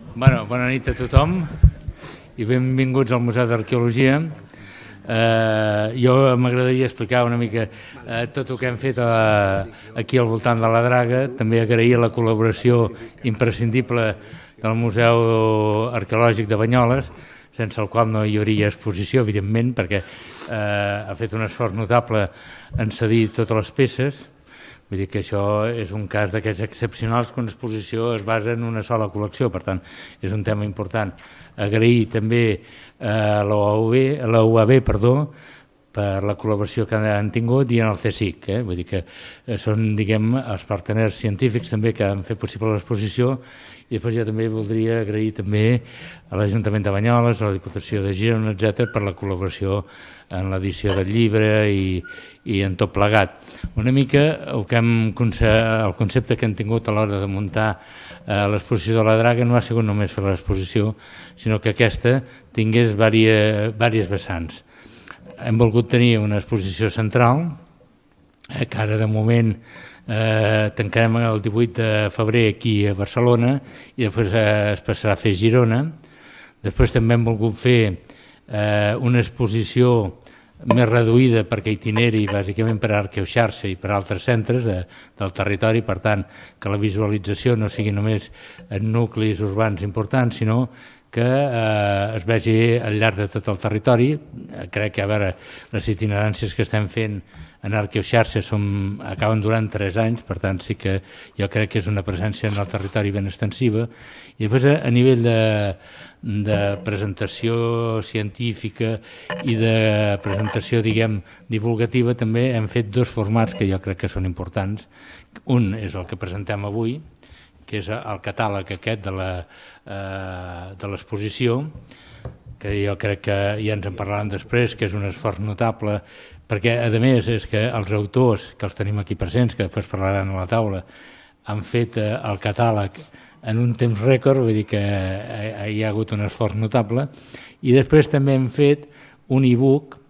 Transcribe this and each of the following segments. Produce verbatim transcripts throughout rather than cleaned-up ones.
Bueno, bona nit a tothom i benvinguts al Museu d'Arqueologia. Eh, jo m'agradaria explicar una mica eh, tot el que hem fet a, aquí al voltant de la Draga, també agrair la col·laboració imprescindible del Museu Arqueològic de Banyoles, sense el qual no hi hauria exposició, evidentment, perquè eh, ha fet un esforç notable en cedir totes les peces. Vull dir que això és un cas d'aquests excepcionals que una exposició es basa en una sola col·lecció, per tant, és un tema important. Agrair també a la U A B, perdó, per la col·laboració que han tingut i en el C S I C. Eh? Vull dir que són, diguem, els parteners científics també que han fet possible l'exposició, i després jo també voldria agrair també a l'Ajuntament de Banyoles, a la Diputació de Girona, etcètera, per la col·laboració en l'edició del llibre i, i en tot plegat. Una mica el, que hem, el concepte que hem tingut a l'hora de muntar eh, l'exposició de la Draga no ha sigut només fer l'exposició, sinó que aquesta tingués diverses, diverses vessants. Hem volgut tenir una exposició central, eh, que ara de moment eh, tancarem el divuit de febrer aquí a Barcelona i després eh, es passarà a fer a Girona. Després també hem volgut fer eh, una exposició més reduïda perquè itineri bàsicament per a Arqueoxarxa i per a altres centres de, del territori, per tant que la visualització no sigui només en nuclis urbans importants, sinó que eh, es vegi al llarg de tot el territori. Crec que a veure, les itineràncies que estem fent en Arqueoxarxa som, acaben durant tres anys, per tant sí que jo crec que és una presència en el territori ben extensiva. I després a, a nivell de, de presentació científica i de presentació, diguem, divulgativa, també hem fet dos formats que jo crec que són importants. Un és el que presentem avui, que és el catàleg aquest de la, eh, de l'exposició, que jo crec que ja ens en parlarem després, que és un esforç notable, perquè a més és que els autors, que els tenim aquí presents, que després parlaran a la taula, han fet eh, el catàleg en un temps rècord, vull dir que eh, hi ha hagut un esforç notable, i després també hem fet un e-book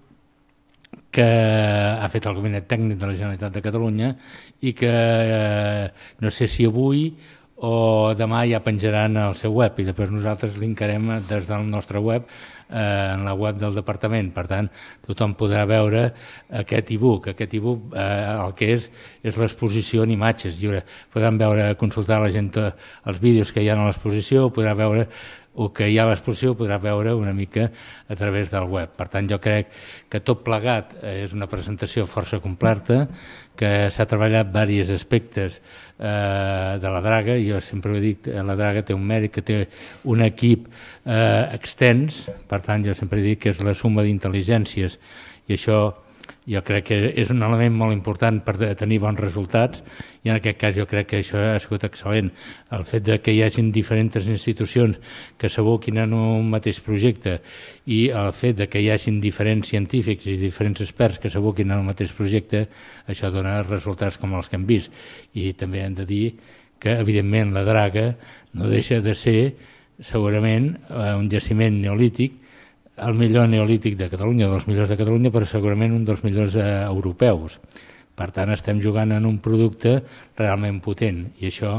que ha fet el Gabinet Tècnic de la Generalitat de Catalunya i que eh, no sé si avui o demà ja penjaran al seu web i després nosaltres linkarem des del nostre web eh, en la web del departament. Per tant, tothom podrà veure aquest e-book. Aquest e-book eh, el que és és l'exposició en imatges lliure. Podran veure, consultar la gent els vídeos que hi ha a l'exposició, podrà veure o que hi ha a l'exposició, podrà veure una mica a través del web. Per tant, jo crec que tot plegat és una presentació força completa, que s'ha treballat diversos aspectes eh, de la Draga. Jo sempre ho he dit, la Draga té un mèrit, que té un equip eh, extens, per tant jo sempre he dit que és la suma d'intel·ligències i això jo crec que és un element molt important per tenir bons resultats i en aquest cas jo crec que això ha sigut excel·lent. El fet de que hi hagin diferents institucions que s'aboquin en un mateix projecte i el fet de que hi hagin diferents científics i diferents experts que s'aboquin en un mateix projecte, això dona resultats com els que hem vist. I també hem de dir que evidentment la Draga no deixa de ser segurament un jaciment neolític, el millor neolític de Catalunya, dels millors de Catalunya, però segurament un dels millors eh, europeus. Per tant, estem jugant en un producte realment potent i això,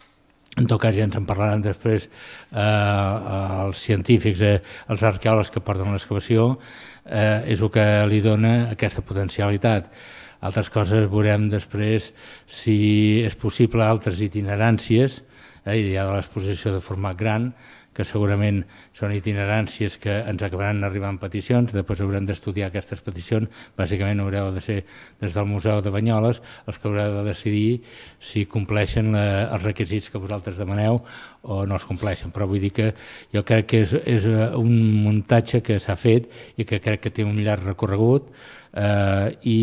en tot cas, ja ens en parlaran després eh, els científics, eh, els arqueòlegs que porten l'excavació, eh, és el que li dona aquesta potencialitat. Altres coses veurem després si és possible altres itineràncies, eh, hi ha l'exposició de format gran, que segurament són itineràncies que ens acabaran arribant peticions, després haurem d'estudiar aquestes peticions, bàsicament haureu de ser des del Museu de Banyoles els que haureu de decidir si compleixen la, els requisits que vosaltres demaneu o no els compleixen, però vull dir que jo crec que és, és un muntatge que s'ha fet i que crec que té un llarg recorregut eh, i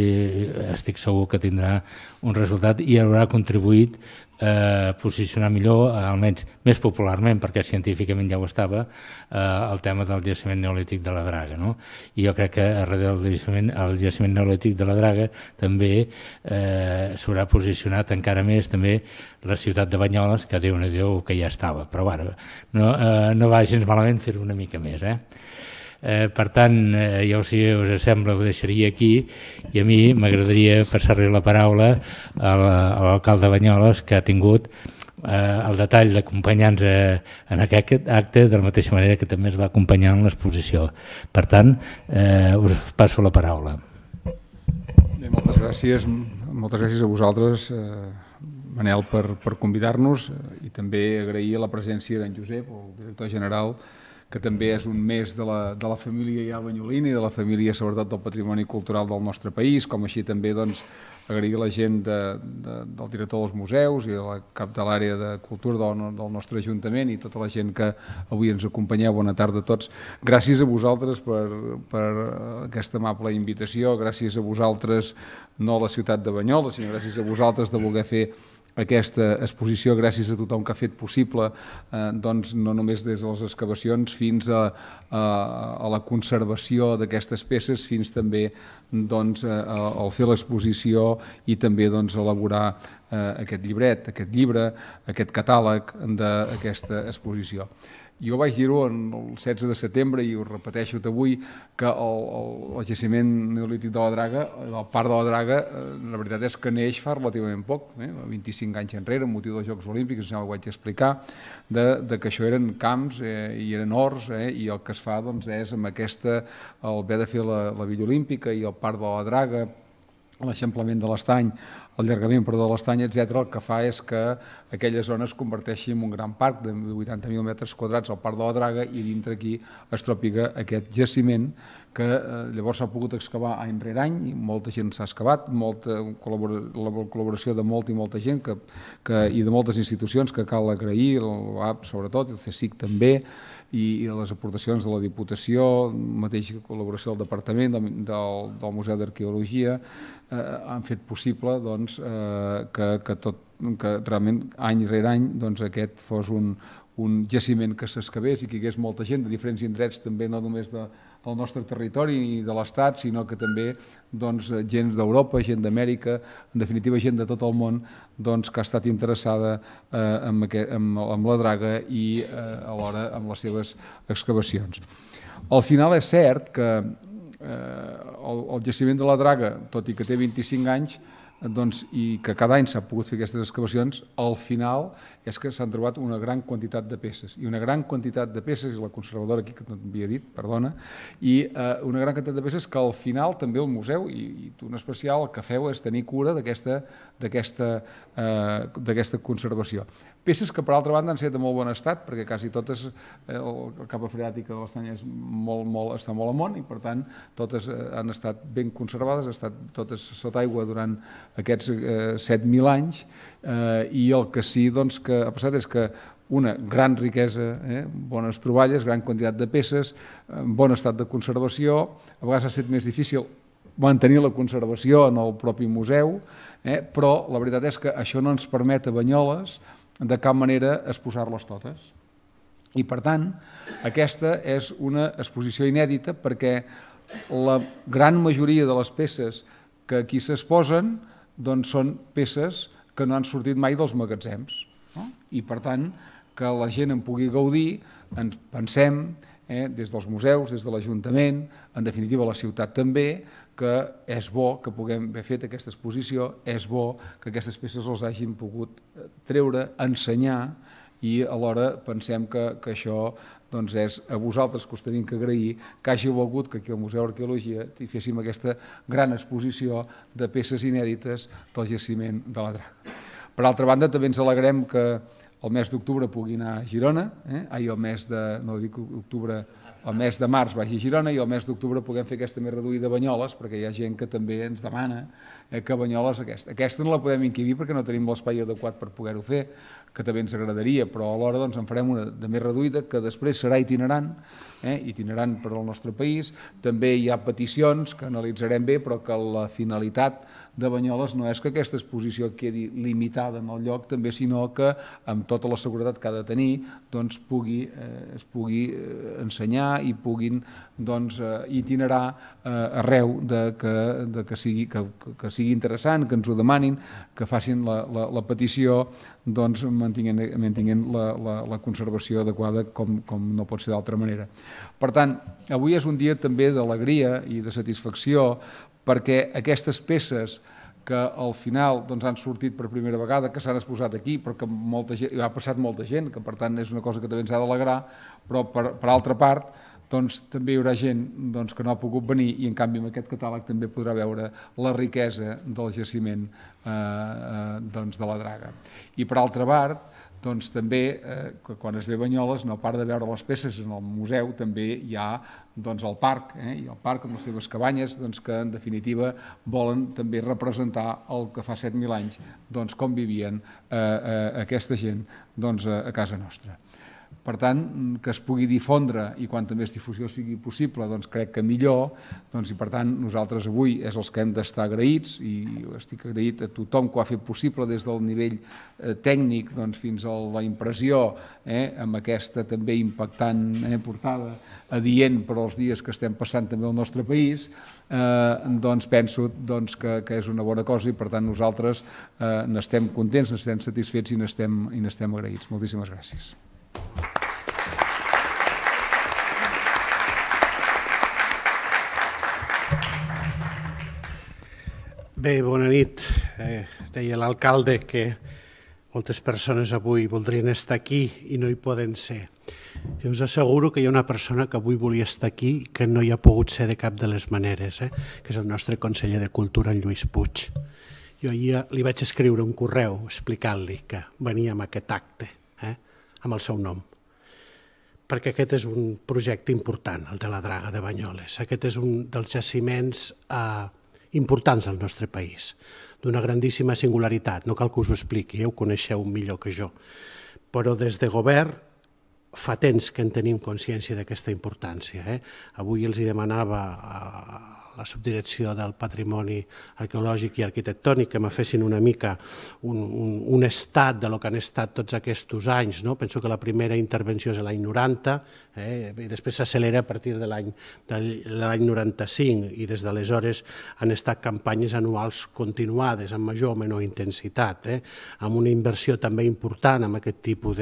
estic segur que tindrà un resultat i haurà contribuït a posicionar millor, almenys més popularment, perquè científicament ja ho estava, eh, el tema del jaciment neolític de la Draga. No? I jo crec que darrere del jaciment, el jaciment neolític de la Draga també eh, s'haurà posicionat encara més també la ciutat de Banyoles, que Déu-n'hi-do que ja estava. Però bueno, no, eh, no va gens malament fer-ho una mica més. Eh? Eh, per tant, eh, jo si us sembla ho deixaria aquí i a mi m'agradaria passar-li la paraula a l'alcalde de Banyoles, que ha tingut el detall d'acompanyar-nos en aquest acte, de la mateixa manera que també es va acompanyar en l'exposició. Per tant, us passo la paraula. Moltes gràcies, moltes gràcies a vosaltres, Manel, per convidar-nos, i també agrair la presència d'en Josep, el director general, que també és un mes de la família ja banyolina i de la família, sobretot, del patrimoni cultural del nostre país, com així també agrair la gent del director dels museus i el cap de l'àrea de cultura del nostre Ajuntament i tota la gent que avui ens acompanyeu. Bona tarda a tots. Gràcies a vosaltres per aquesta amable invitació, gràcies a vosaltres, no a la ciutat de Banyoles, sinó gràcies a vosaltres de voler fer aquesta exposició, gràcies a tothom que ha fet possible, no només des de les excavacions fins a la conservació d'aquestes peces, fins també al fer l'exposició i també elaborar aquest llibret, aquest llibre, aquest catàleg d'aquesta exposició. Jo vaig dir-ho el setze de setembre i ho repeteixo avui, que el jaciment neolític de la Draga, el Parc de la Draga, la veritat és que neix fa relativament poc, vint-i-cinc anys enrere, amb motiu dels Jocs Olímpics, ja ho vaig explicar, que això eren camps i eren horts, i el que es fa és amb aquesta, el haver de fer la Villa Olímpica i el Parc de la Draga, l'eixamplament de l'estany, el llargament de l'estany, etcètera, el que fa és que aquella zona es converteixi en un gran parc de vuitanta mil metres quadrats al Parc de la Draga i dintre aquí es tropiga aquest jaciment que llavors s'ha pogut excavar any rere any i molta gent s'ha excavat, la col·laboració de molta i molta gent i de moltes institucions que cal agrair, el V A P sobretot, el C S I C també, i les aportacions de la Diputació, la mateixa col·laboració del Departament, del Museu d'Arqueologia, han fet possible que realment any rere any aquest fos un jaciment que s'excavés i que hi hagués molta gent de diferents indrets, també no només del nostre territori ni de l'Estat, sinó que també gent d'Europa, gent d'Amèrica, en definitiva gent de tot el món que ha estat interessada en la Draga i alhora amb les seves excavacions. Al final és cert que el jaciment de la Draga, tot i que té vint-i-cinc anys i que cada any s'ha pogut fer aquestes excavacions, al final és que s'han trobat una gran quantitat de peces, i una gran quantitat de peces, i la conservadora aquí que no t'havia dit, perdona, i una gran quantitat de peces que al final també el museu, i tu en especial, el que feu és tenir cura d'aquesta conservació. Peces que, per altra banda, han estat de molt bon estat, perquè quasi totes, el capa freàtica de l'estany està molt amunt, i per tant totes han estat ben conservades, han estat totes sota aigua durant aquests set mil anys, i el que sí que ha passat és que una gran riquesa, bones troballes, gran quantitat de peces, bon estat de conservació, a vegades ha estat més difícil mantenir la conservació en el propi museu, però la veritat és que això no ens permet a Banyoles de cap manera exposar-les totes. I per tant, aquesta és una exposició inèdita perquè la gran majoria de les peces que aquí s'exposen són peces que no han sortit mai dels magatzems. I per tant, que la gent en pugui gaudir, ens pensem, des dels museus, des de l'Ajuntament, en definitiva la ciutat també, que és bo que puguem haver fet aquesta exposició, és bo que aquestes peces les hagin pogut treure, ensenyar, i alhora pensem que això és a vosaltres que us tenim que agrair que hàgiu volgut que aquí al Museu d'Arqueologia hi féssim aquesta gran exposició de peces inèdites del jaciment de la Draga. Per altra banda, també ens alegrem que el mes d'octubre pugui anar a Girona, ai, el mes de, no dic octubre, el mes de març vagi a Girona i el mes d'octubre puguem fer aquesta més reduïda a Banyoles, perquè hi ha gent que també ens demana que Banyoles aquesta. Aquesta no la podem inquibir perquè no tenim l'espai adequat per poder-ho fer, que també ens agradaria, però alhora en farem una de més reduïda que després serà itinerant, itinerant per al nostre país. També hi ha peticions que analitzarem bé, però que la finalitat de Banyoles no és que aquesta exposició quedi limitada en el lloc, també, sinó que amb tota la seguretat que ha de tenir es pugui ensenyar i puguin itinerar arreu que sigui interessant, que ens ho demanin, que facin la petició mantenint la conservació adequada com no pot ser d'altra manera. Per tant, avui és un dia també d'alegria i de satisfacció perquè aquestes peces que al final han sortit per primera vegada, que s'han exposat aquí, però que ha passat molta gent, que per tant és una cosa que també ens ha d'alegrar, però per altra part també hi haurà gent que no ha pogut venir i en canvi en aquest catàleg també podrà veure la riquesa del jaciment de la Draga. I per altra part, doncs també, quan es ve a Banyoles, no a part de veure les peces en el museu, també hi ha el parc, i el parc amb les seves cabanyes, que en definitiva volen també representar el que fa set mil anys, com vivien aquesta gent a casa nostra. Per tant, que es pugui difondre i quan més difusió sigui possible, doncs crec que millor, i per tant nosaltres avui és els que hem d'estar agraïts i estic agraït a tothom que ho ha fet possible des del nivell tècnic fins a la impressió amb aquesta també impactant portada adient per als dies que estem passant també al nostre país, doncs penso que és una bona cosa i per tant nosaltres n'estem contents, n'estem satisfets i n'estem agraïts. Moltíssimes gràcies. Bé, bona nit. Deia l'alcalde que moltes persones avui voldrien estar aquí i no hi poden ser. Jo us asseguro que hi ha una persona que avui volia estar aquí i que no hi ha pogut ser de cap de les maneres, que és el nostre conseller de Cultura, en Lluís Puig. Jo ahir li vaig escriure un correu explicant-li que venia amb aquest acte, amb el seu nom, perquè aquest és un projecte important, el de la Draga de Banyoles. Aquest és un dels jaciments importants al nostre país, d'una grandíssima singularitat. No cal que us ho expliqui, ho coneixeu millor que jo. Però des de govern fa temps que en tenim consciència d'aquesta importància. Avui els demanava a la subdirecció del Patrimoni Arqueològic i Arquitectònic que me fessin una mica un estat del que han estat tots aquests anys. Penso que la primera intervenció és l'any noranta i després s'accelera a partir de l'any noranta-cinc i des d'aleshores han estat campanyes anuals continuades amb major o menor intensitat, amb una inversió també important en aquest tipus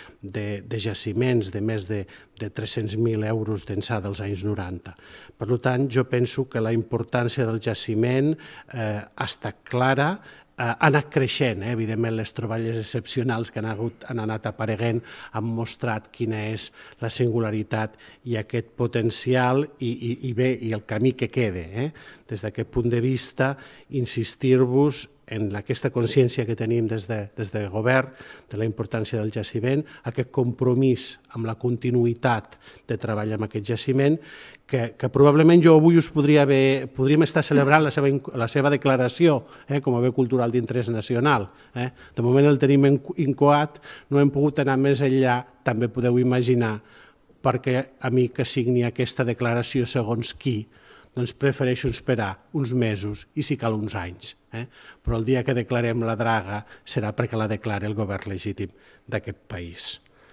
de jaciments de més de tres-cents mil euros d'ençà dels anys noranta. Per tant, jo penso que la importància del jaciment ha estat clara, ha anat creixent, evidentment les troballes excepcionals que han anat apareguent han mostrat quina és la singularitat i aquest potencial i bé, i el camí que queda. Des d'aquest punt de vista, insistir-vos en aquesta consciència que tenim des de govern de la importància del jaciment, aquest compromís amb la continuïtat de treball amb aquest jaciment, que probablement jo avui us podríem estar celebrant la seva declaració com a bé cultural d'interès nacional. De moment el tenim incoat, no hem pogut anar més enllà, també podeu imaginar, perquè a mi que signi aquesta declaració segons qui, doncs prefereixo esperar uns mesos i si cal uns anys. Però el dia que declarem la Draga serà perquè la declari el govern legítim d'aquest país.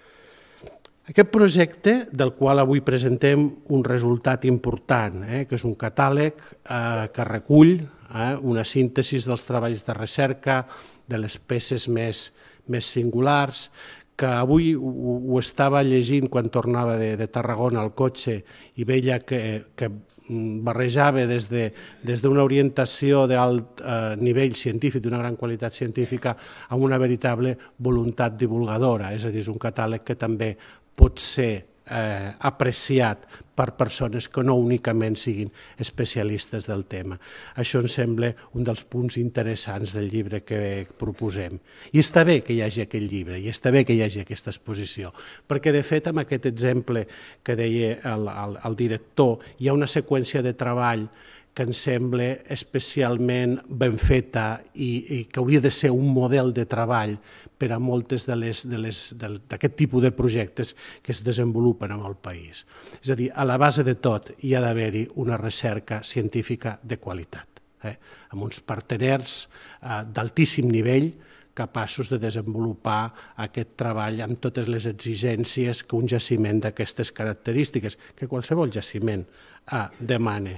Aquest projecte, del qual avui presentem un resultat important, que és un catàleg que recull una síntesi dels treballs de recerca, de les peces més singulars, que avui ho estava llegint quan tornava de Tarragona al cotxe i veia que barrejava des d'una orientació d'alt nivell científic, d'una gran qualitat científica, amb una veritable voluntat divulgadora. És a dir, és un catàleg que també pot ser apreciat per persones que no únicament siguin especialistes del tema. Això em sembla un dels punts interessants del llibre que proposem. I està bé que hi hagi aquest llibre, i està bé que hi hagi aquesta exposició, perquè de fet amb aquest exemple que deia el director hi ha una seqüència de treball que em sembla especialment ben feta i que hauria de ser un model de treball per a moltes d'aquest tipus de projectes que es desenvolupen en el país. És a dir, a la base de tot hi ha d'haver-hi una recerca científica de qualitat, amb uns parteners d'altíssim nivell capaços de desenvolupar aquest treball amb totes les exigències que un jaciment d'aquestes característiques, que qualsevol jaciment demana.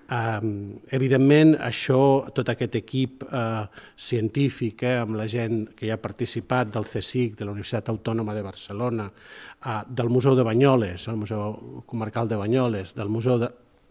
Evidentment, això, tot aquest equip científic, amb la gent que hi ha participat del CSIC, de la Universitat Autònoma de Barcelona, del Museu de Banyoles, el Museu Comarcal de Banyoles, del Museu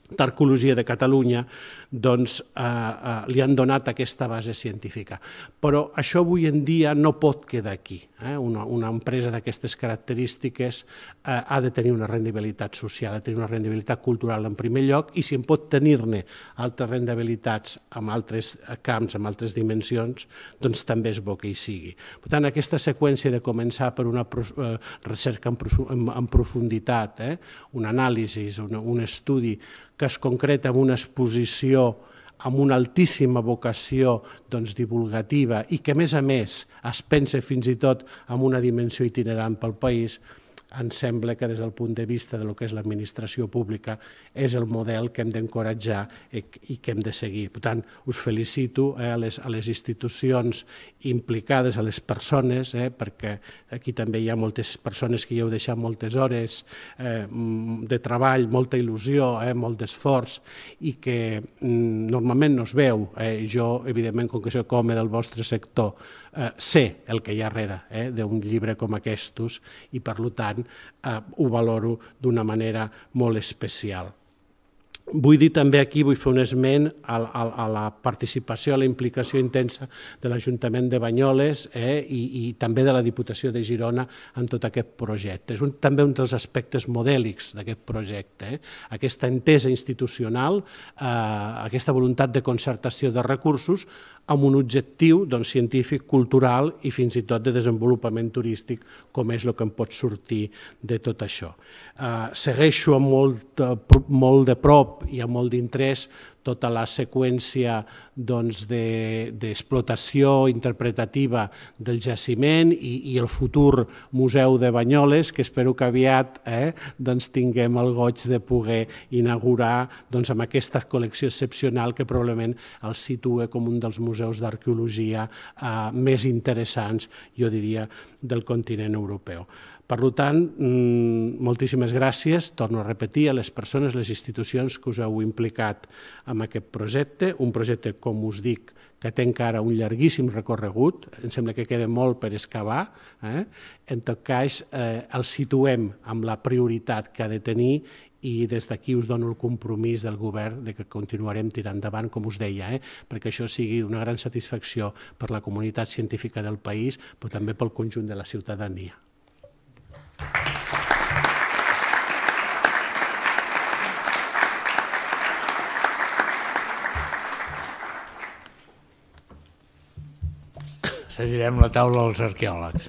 d'Arqueologia de Catalunya doncs, eh, eh, li han donat aquesta base científica. Però això avui en dia no pot quedar aquí. Eh? Una, una empresa d'aquestes característiques eh, ha de tenir una rendibilitat social, ha de tenir una rendibilitat cultural en primer lloc, i si en pot tenir-ne altres rendibilitats en altres camps, en altres dimensions, doncs també és bo que hi sigui. Per tant, aquesta seqüència de començar per una eh, recerca en, en, en profunditat, eh? un anàlisi, un, un estudi que es concreta en una exposició amb una altíssima vocació doncs, divulgativa i que, a més a més, es pensa fins i tot en una dimensió itinerant pel país, ens sembla que des del punt de vista del que és l'administració pública és el model que hem d'encoratjar i que hem de seguir. Per tant, us felicito eh, a, les, a les institucions implicades, a les persones, eh, perquè aquí també hi ha moltes persones que hi heu deixat moltes hores eh, de treball, molta il·lusió, eh, molt d'esforç, i que mm, normalment no es veu. Eh, jo, evidentment, com que soc home del vostre sector, eh, sé el que hi ha darrere eh, d'un llibre com aquests, i per tant eh, ho valoro d'una manera molt especial. Vull dir també aquí, vull fer un esment a, a, a la participació, a la implicació intensa de l'Ajuntament de Banyoles eh, i, i també de la Diputació de Girona en tot aquest projecte. És un, també un dels aspectes modèlics d'aquest projecte. Eh? Aquesta entesa institucional, eh, aquesta voluntat de concertació de recursos amb un objectiu doncs, científic, cultural i fins i tot de desenvolupament turístic, com és el que em pot sortir de tot això. Eh, segueixo amb molt, molt de prop i amb molt d'interès tota la seqüència d'explotació interpretativa del jaciment i el futur Museu de Banyoles, que espero que aviat tinguem el goig de poder inaugurar amb aquesta col·lecció excepcional que probablement el situa com un dels museus d'arqueologia més interessants, jo diria, del continent europeu. Per tant, moltíssimes gràcies, torno a repetir, a les persones, les institucions que us heu implicat en aquest projecte, un projecte, com us dic, que té encara un llarguíssim recorregut, em sembla que queda molt per excavar, en tot cas el situem amb la prioritat que ha de tenir i des d'aquí us dono el compromís del govern que continuarem tirant endavant, com us deia, perquè això sigui una gran satisfacció per la comunitat científica del país, però també pel conjunt de la ciutadania. Cedirem la taula als arqueòlegs.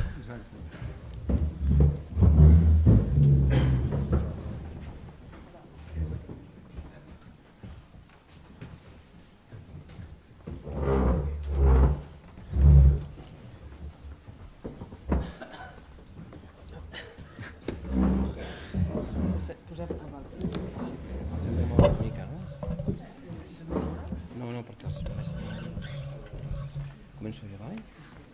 No, no, perquè els... Començo jo, vale?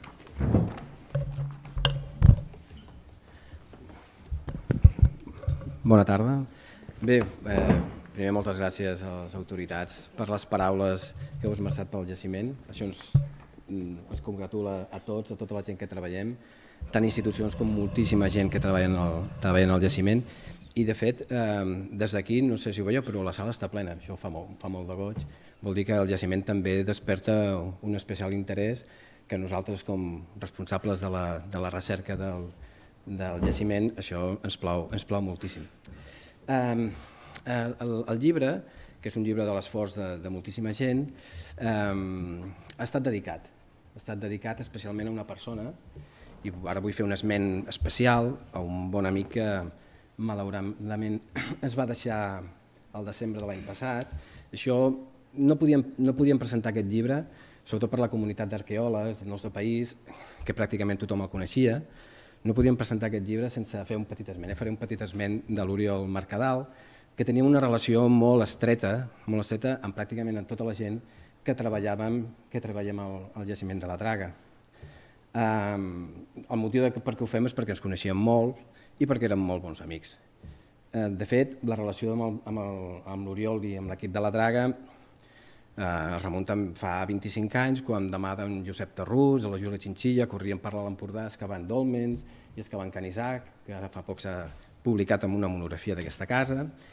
Bona tarda. Bé, eh, primer moltes gràcies a les autoritats per les paraules que heu esmerçat pel jaciment. Això ens, ens congratula a tots, a tota la gent que treballem, tant institucions com moltíssima gent que treballa en el, treballa en el jaciment. I de fet, eh, des d'aquí, no sé si ho veieu, però la sala està plena, això fa molt, fa molt de goig. Vol dir que el jaciment també desperta un especial interès que nosaltres, com responsables de la, de la recerca del, del jaciment, això ens plau, ens plau moltíssim. Eh, el, el llibre, que és un llibre de l'esforç de, de moltíssima gent, eh, ha estat dedicat. Ha estat dedicat especialment a una persona, i ara vull fer un esment especial a un bon amic que malauradament es va deixar al desembre de l'any passat. Això no podíem, no podíem presentar aquest llibre, sobretot per la comunitat d'arqueòlegs del nostre país, que pràcticament tothom el coneixia. No podíem presentar aquest llibre sense fer un petit esment. Faré un petit esment de l'Oriol Mercadal, que tenia una relació molt estreta, molt estreta amb pràcticament amb tota la gent que treballàvem, que treballem al, al jaciment de la Draga. Um, el motiu de, per què ho fem és perquè ens coneixíem molt i perquè érem molt bons amics. De fet, la relació amb l'Oriol i amb l'equip de la Draga es remunta fa vint-i-cinc anys, quan de mà d'en Josep Tarrús, de la Júlia Chinchilla, corrien per l'Empordà excavant dòlmens i excavant canisac, que ara fa poc s'ha publicat en una monografia d'aquesta casa,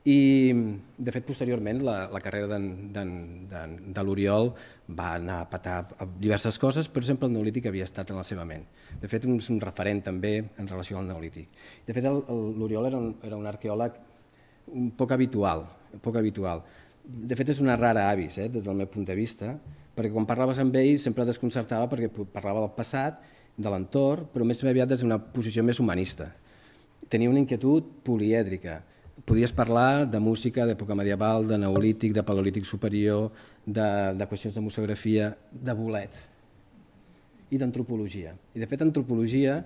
I, de fet, posteriorment, la, la carrera de, de, de, de l'Oriol va anar a petar diverses coses, per exemple, el neolític havia estat en la seva ment. De fet, és un referent també en relació al neolític. De fet, l'Oriol era, un, era un arqueòleg un poc habitual, poc habitual. De fet, és una rara avis, eh, des del meu punt de vista, perquè quan parlaves amb ell sempre desconcertava perquè parlava del passat, de l'entorn, però més aviat des d'una posició més humanista. Tenia una inquietud polièdrica. Podies parlar de música, d'època medieval, de neolític, de paleolític superior, de, de qüestions de museografia, de bolets i d'antropologia. I de fet, antropologia,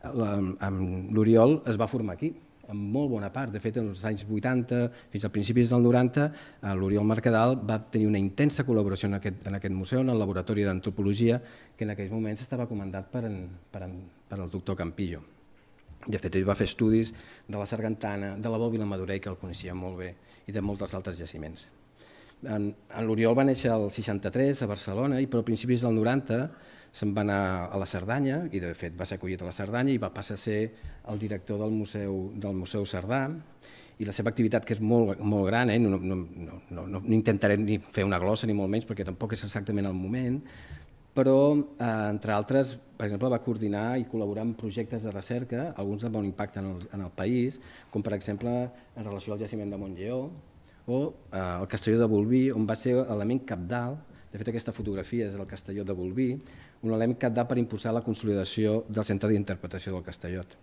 amb l'Oriol es va formar aquí, en molt bona part. De fet, als anys vuitanta, fins a principis del noranta, l'Oriol Mercadal va tenir una intensa col·laboració en aquest, en aquest museu, en el laboratori d'antropologia, que en aquells moments estava comandat per, en, per, en, per el doctor Campillo. De fet, ell va fer estudis de la Sargantana, de la Bòbila Madurell, que el coneixia molt bé, i de molts altres jaciments. En, en l'Oriol va néixer al seixanta-tres a Barcelona, i però a principis del noranta se'n va anar a la Cerdanya, i de fet va ser acollit a la Cerdanya i va passar a ser el director del Museu, del Museu Cerdà, i la seva activitat, que és molt, molt gran, eh? no, no, no, no, no intentaré ni fer una glossa ni molt menys, perquè tampoc és exactament el moment, però, eh, entre altres, per exemple, va coordinar i col·laborar en projectes de recerca, alguns de bon impacte en el, en el país, com per exemple en relació al jaciment de Montlleo o eh, el Castelló de Bolvir, on va ser l'element cabdal, de fet aquesta fotografia és del Castelló de Bolvir, un element cabdal per impulsar la consolidació del centre d'interpretació del Castellot.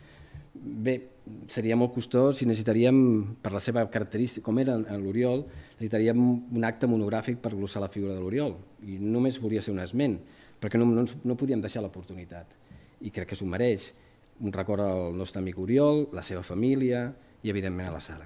Bé, seria molt costós si necessitaríem, per la seva característica, com era en l'Oriol, necessitaríem un acte monogràfic per glossar la figura de l'Oriol. I només volia ser un esment, perquè no, no, no podíem deixar l'oportunitat. I crec que s'ho mereix. Un record al nostre amic Oriol, la seva família i, evidentment, a la Sara.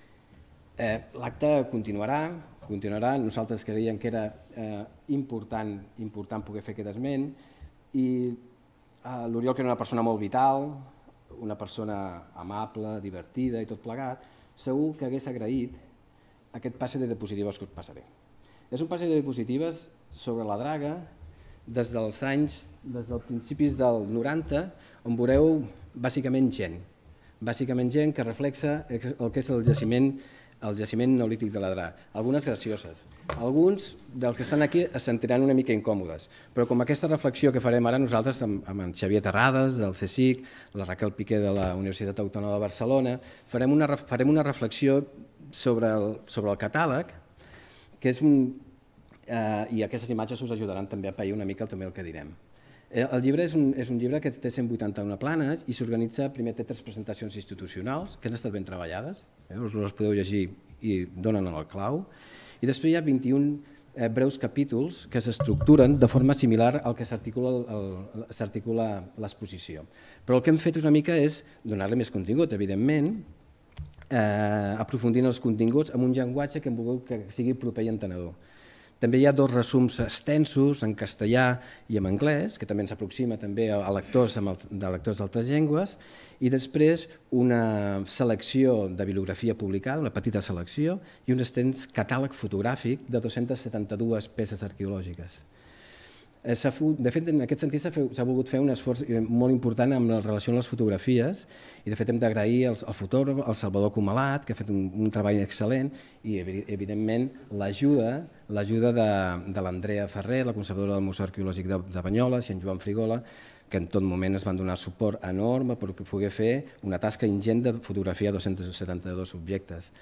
Eh, L'acte continuarà, continuarà. Nosaltres creiem que era eh, important, important poder fer aquest esment. I eh, l'Oriol, que era una persona molt vital, una persona amable, divertida i tot plegat, segur que hagués agraït aquest passe de diapositives que us passaré. És un passe de diapositives sobre la Draga des dels anys, des dels principis del noranta, on veureu bàsicament gent, bàsicament gent que reflexa el que és el jaciment el jaciment neolític de la Draga. Algunes gracioses. Alguns dels que estan aquí es sentiran una mica incòmodes, però com aquesta reflexió que farem ara nosaltres amb, amb en Xavier Terrades, del C S I C, la Raquel Piqué de la Universitat Autònoma de Barcelona, farem una, farem una reflexió sobre el, sobre el catàleg, que és un, eh, i aquestes imatges us ajudaran també a pair una mica també el que direm. El llibre és un, és un llibre que té cent vuitanta-una planes i s'organitza, primer té tres presentacions institucionals, que han estat ben treballades, eh, us les podeu llegir i donen el clau, i després hi ha vint-i-un eh, breus capítols que s'estructuren de forma similar al que s'articula l'exposició. Però el que hem fet una mica és donar-li més contingut, evidentment, eh, aprofundir en els continguts amb un llenguatge que hem volgut que sigui proper i entenedor. També hi ha dos resums extensos en castellà i en anglès, que també ens aproxima també a lectors de lectors d'altres llengües, i després una selecció de bibliografia publicada, una petita selecció, i un extens catàleg fotogràfic de dues-centes setanta-dues peces arqueològiques. De fet, en aquest sentit s'ha volgut fer un esforç molt important en relació amb les fotografies i de fet hem d'agrair al fotògraf, al Salvador Comalat, que ha fet un treball excel·lent i evidentment l'ajuda l'ajuda de l'Andrea Ferrer, la conservadora del Museu Arqueològic de Banyoles, i en Joan Frigola, que en tot moment es van donar suport enorme perquè pogué fer una tasca ingent de fotografiar dos-cents setanta-dos objectes.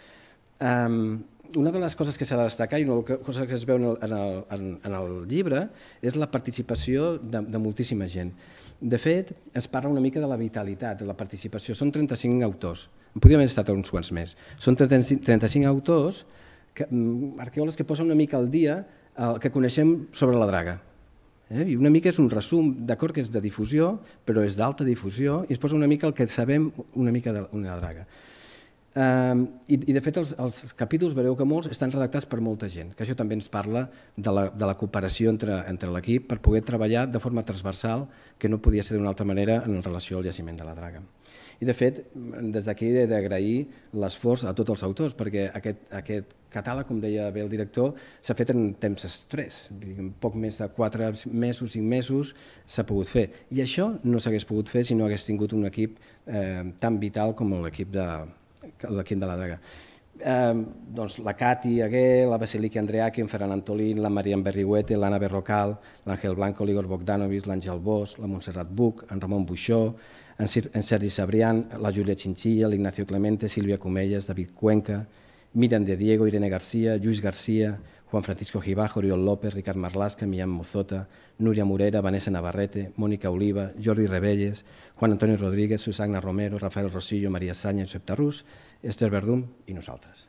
Una de les coses que s'ha de destacar i una cosa que es veu en el, en el llibre és la participació de, de moltíssima gent. De fet, es parla una mica de la vitalitat, de la participació. Són trenta-cinc autors, en podríem haver estat uns quants més. Són trenta-cinc autors, que, arqueòlegs que posen una mica al dia el que coneixem sobre la Draga. Eh? I una mica és un resum, d'acord que és de difusió, però és d'alta difusió, i es posa una mica el que sabem una mica de la Draga. Uh, i, i de fet els, els capítols veureu que molts estan redactats per molta gent, que això també ens parla de la, de la cooperació entre, entre l'equip per poder treballar de forma transversal, que no podia ser d'una altra manera en relació al jaciment de la Draga. I de fet, des d'aquí he d'agrair l'esforç a tots els autors, perquè aquest, aquest catàleg, com deia bé el director, s'ha fet en temps estrès, en poc més de quatre mesos, cinc mesos s'ha pogut fer. I això no s'hagués pogut fer si no hagués tingut un equip eh, tan vital com l'equip de l'equip de la Draga. La Cati Aguer, la Basiliki Andreaki, en Ferran Antolín, la Marian Berriuete, l'Anna Berrocal, l'Àngel Blanco, l'Igor Bogdanovic, l'Àngel Bosch, la Montserrat Buch, en Ramon Buixó, en Sergi Sabrián, la Júlia Chinchilla, l'Ignacio Clemente, Sílvia Comelles, David Cuenca, Miriam de Diego, Irene García, Lluís García, Juan Francisco Gibajo, Oriol López, Ricard Marlaska, Millán Mozota, Núria Morera, Vanessa Navarrete, Mónica Oliva, Jordi Rebelles, Juan Antonio Rodríguez, Susana Romero, Rafael Rosillo, Maria Sanya, Josep Tarrús, Esther Verdum i nosaltres.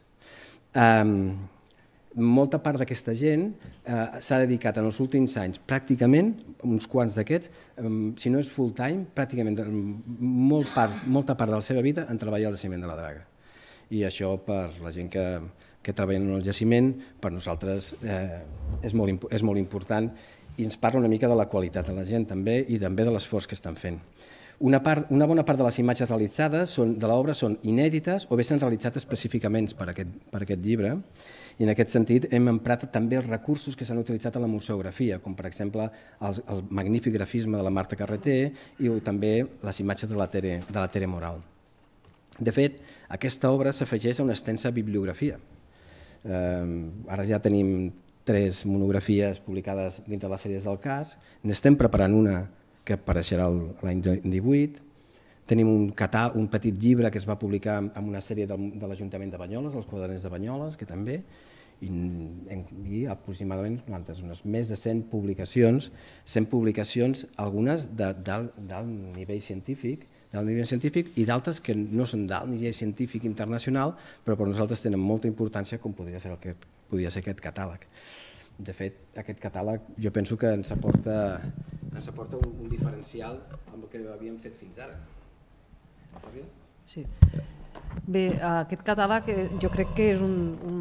Molta part d'aquesta gent s'ha dedicat en els últims anys, pràcticament, uns quants d'aquests, si no és full time, pràcticament molta part de la seva vida en treballar al jaciment de la Draga. I això per la gent que que treballen en el jaciment, per nosaltres és molt important i ens parla una mica de la qualitat de la gent també i també de l'esforç que estan fent. Una bona part de les imatges realitzades de l'obra són inèdites o bé s'han realitzat específicament per aquest llibre i en aquest sentit hem emprat també els recursos que s'han utilitzat a la museografia, com per exemple el magnífic grafisme de la Marta Carreter i també les imatges de la Tere Moral. De fet, aquesta obra s'afegeix a una extensa bibliografia. Ara ja tenim tres monografies publicades dintre les sèries del cas, n'estem preparant una que apareixerà l'any divuit, tenim un petit llibre que es va publicar en una sèrie de l'Ajuntament de Banyoles, els quaderns de Banyoles, que també, i aproximadament unes més de cent publicacions, cent publicacions, algunes d'alt nivell científic, d'alt nivell científic i d'altres que no són d'alt nivell científic internacional, però per nosaltres tenen molta importància com podria ser aquest catàleg. De fet, aquest catàleg jo penso que ens aporta un diferencial amb el que havíem fet fins ara. Sí. Bé, aquest catàleg jo crec que és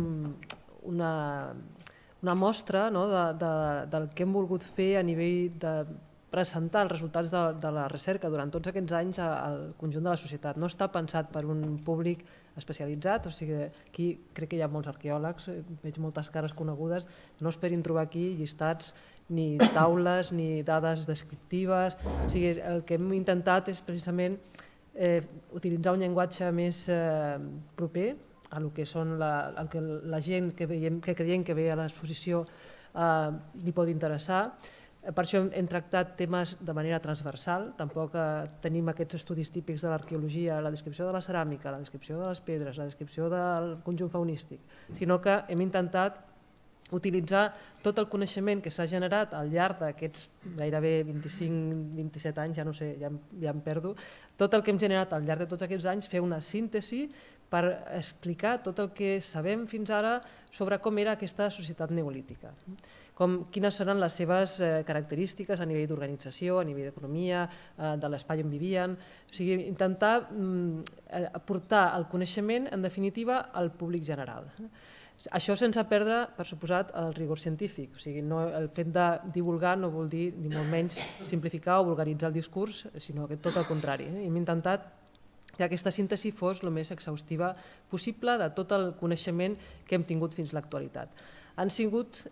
una mostra del que hem volgut fer a nivell de presentar els resultats de la recerca durant tots aquests anys al conjunt de la societat. No està pensat per un públic especialitzat, o sigui, aquí crec que hi ha molts arqueòlegs, veig moltes cares conegudes, no esperin trobar aquí llistats ni taules ni dades descriptives, o sigui, el que hem intentat és precisament utilitzar un llenguatge més proper a el que la gent que creiem que ve a l'exposició li pot interessar. Per això hem tractat temes de manera transversal, tampoc tenim aquests estudis típics de l'arqueologia, la descripció de la ceràmica, la descripció de les pedres, la descripció del conjunt faunístic, sinó que hem intentat utilitzar tot el coneixement que s'ha generat al llarg d'aquests gairebé vint-i-cinc vint-i-set anys, ja no sé, ja em perdo, tot el que hem generat al llarg de tots aquests anys, fer una síntesi per explicar tot el que sabem fins ara sobre com era aquesta societat neolítica, quines seran les seves característiques a nivell d'organització, a nivell d'economia, de l'espai on vivien, o sigui, intentar aportar el coneixement, en definitiva, al públic general. Això sense perdre, per suposat, el rigor científic, o sigui, el fet de divulgar no vol dir ni molt menys simplificar o vulgaritzar el discurs, sinó que tot el contrari. Hem intentat que aquesta síntesi fos el més exhaustiva possible de tot el coneixement que hem tingut fins a l'actualitat. Han sigut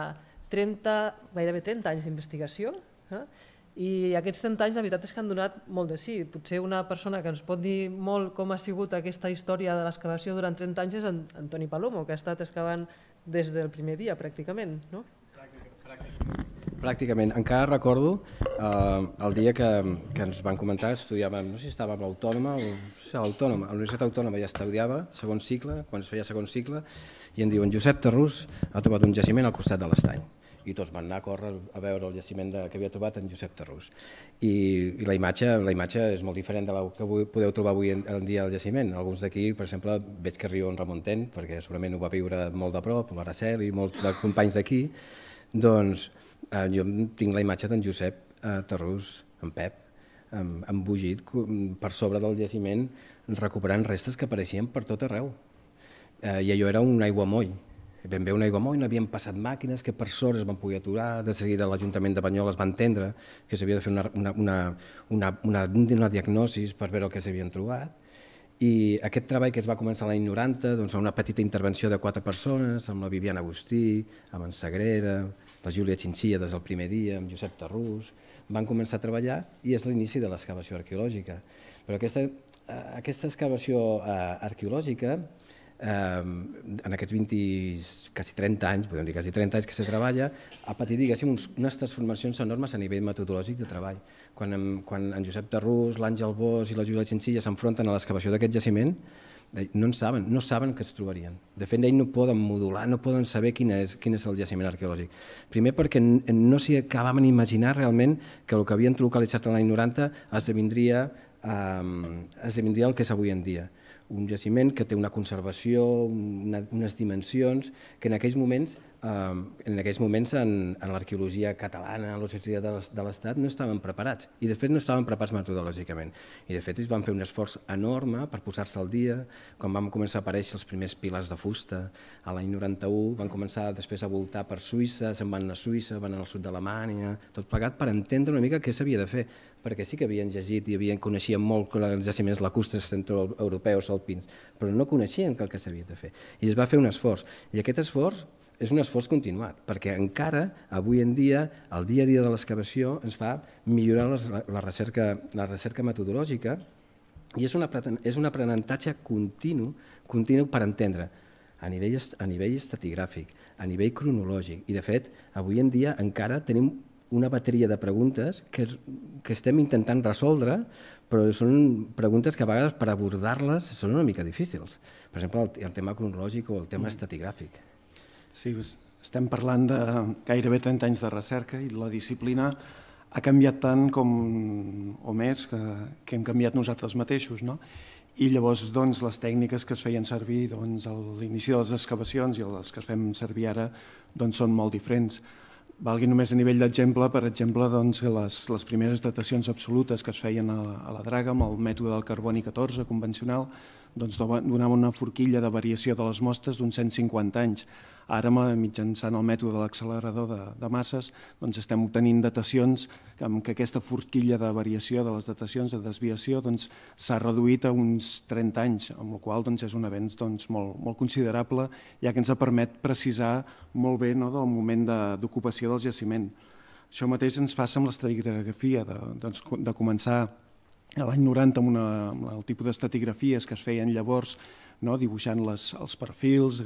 gairebé trenta anys d'investigació i aquests trenta anys la veritat és que han donat molt de sí. Potser una persona que ens pot dir molt com ha sigut aquesta història de l'excavació durant trenta anys és Antoni Palomo, que ha estat excavant des del primer dia pràcticament. Pràcticament. Encara recordo el dia que ens van comentar, estudiàvem, no sé si estàvem a l'Autònoma o a l'Autònoma, a la Universitat Autònoma ja estudiava segon cicle, quan es feia segon cicle, i em diuen Josep Tarrús ha trobat un jaciment al costat de l'estany. I tots van anar a córrer a veure el jaciment que havia trobat en Josep Tarrús. I la imatge és molt diferent del que podeu trobar avui en dia al jaciment. Alguns d'aquí, per exemple, veig que riu en Ramon Ten, perquè segurament ho va viure molt de prop, l'Aracel i molts companys d'aquí. Doncs jo tinc la imatge d'en Josep Tarrús, en Pep, embogit per sobre del jaciment, recuperant restes que apareixien per tot arreu. I allò era un aiguamoll. Ben bé un aiguamoll, no havien passat màquines que per sort es van poder aturar, de seguida l'Ajuntament de Banyoles va entendre que s'havia de fer una diagnosi per veure el que s'havien trobat. I aquest treball que es va començar l'any noranta, amb una petita intervenció de quatre persones, amb la Viviana Agustí, amb en Sagrera, la Júlia Chinchilla des del primer dia, amb Josep Tarrús, van començar a treballar i és l'inici de l'excavació arqueològica. Però aquesta excavació arqueològica en aquests vint, quasi trenta anys, podem dir quasi trenta anys que se treballa, ha patit, diguéssim, unes transformacions enormes a nivell metodològic de treball. Quan en Josep Tarrús, l'Àngel Bosch i la Júlia Chinchilla s'enfronten a l'excavació d'aquest jaciment, no en saben, no saben què es trobarien. De fet, ells no poden modular, no poden saber quin és el jaciment arqueològic. Primer perquè no s'hi acabaven d'imaginar realment que el que havien localitzat l'any noranta esdevindria el que és avui en dia. Un jaciment que té una conservació, unes dimensions, que en aquells moments, en aquells moments en l'arqueologia catalana, en la societat de l'Estat, no estaven preparats. I després no estaven preparats metodològicament. I de fet, ells van fer un esforç enorme per posar-se al dia. Quan van començar a aparèixer els primers pilars de fusta, a l'any noranta-u, van començar després a voltar per Suïssa, se'n van anar a Suïssa, van anar al sud d'Alemanya, tot plegat per entendre una mica què s'havia de fer, perquè sí que havien llegit i coneixien molt els jaciments lacustres centroeuropeus alpins, però no coneixien el que s'havia de fer. I es va fer un esforç. I aquest esforç és un esforç continuat, perquè encara avui en dia, el dia a dia de l'excavació ens fa millorar la recerca metodològica i és un aprenentatge continu per entendre a nivell estratigràfic, a nivell cronològic. I de fet, avui en dia encara tenim una bateria de preguntes que estem intentant resoldre, però són preguntes que a vegades per abordar-les són una mica difícils. Per exemple, el tema cronològic o el tema estratigràfic. Sí, estem parlant de gairebé trenta anys de recerca i la disciplina ha canviat tant com o més que hem canviat nosaltres mateixos. I llavors les tècniques que es feien servir a l'inici de les excavacions i les que es fem servir ara són molt diferents. Valgui només a nivell d'exemple, per exemple, les primeres datacions absolutes que es feien a la Draga amb el mètode del carboni catorze convencional donaven una forquilla de variació de les mostres d'uns cent cinquanta anys. Ara, mitjançant el mètode de l'accelerador de masses, estem obtenint datacions en què aquesta forquilla de variació de les datacions de desviació s'ha reduït a uns trenta anys, amb la qual cosa és un avenç molt considerable, ja que ens ha permès precisar molt bé del moment d'ocupació del jaciment. Això mateix ens passa amb l'estratigrafia, de començar l'any noranta amb el tipus d'estratigrafies que es feien llavors, dibuixant els perfils,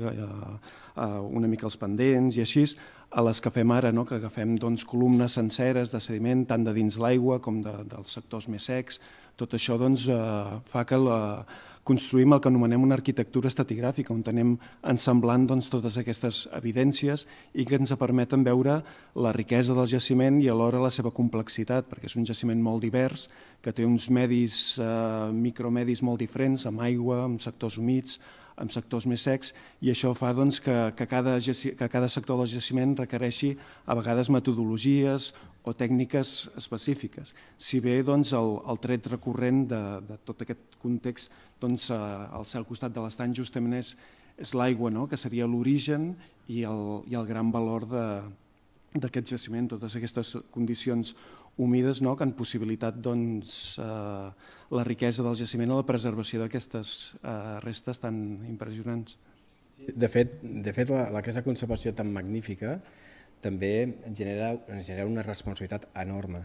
una mica els pendents i així, a les que fem ara, que agafem columnes senceres de sediment, tant de dins l'aigua com dels sectors més secs. Tot això fa que construïm el que anomenem una arquitectura estratigràfica, on anem ensamblant totes aquestes evidències i que ens permeten veure la riquesa del jaciment i alhora la seva complexitat, perquè és un jaciment molt divers, que té uns medis, micromedis molt diferents, amb aigua, amb sectors humits, amb sectors més secs, i això fa que cada sector del jaciment requereixi a vegades metodologies o tècniques específiques. Si bé el tret recurrent de tot aquest context al costat de l'estany justament és l'aigua, que seria l'origen i el gran valor d'aquest jaciment, totes aquestes condicions humides que han possibilitat la riquesa del jaciment i la preservació d'aquestes restes tan impressionants. De fet, aquesta conservació tan magnífica també genera una responsabilitat enorme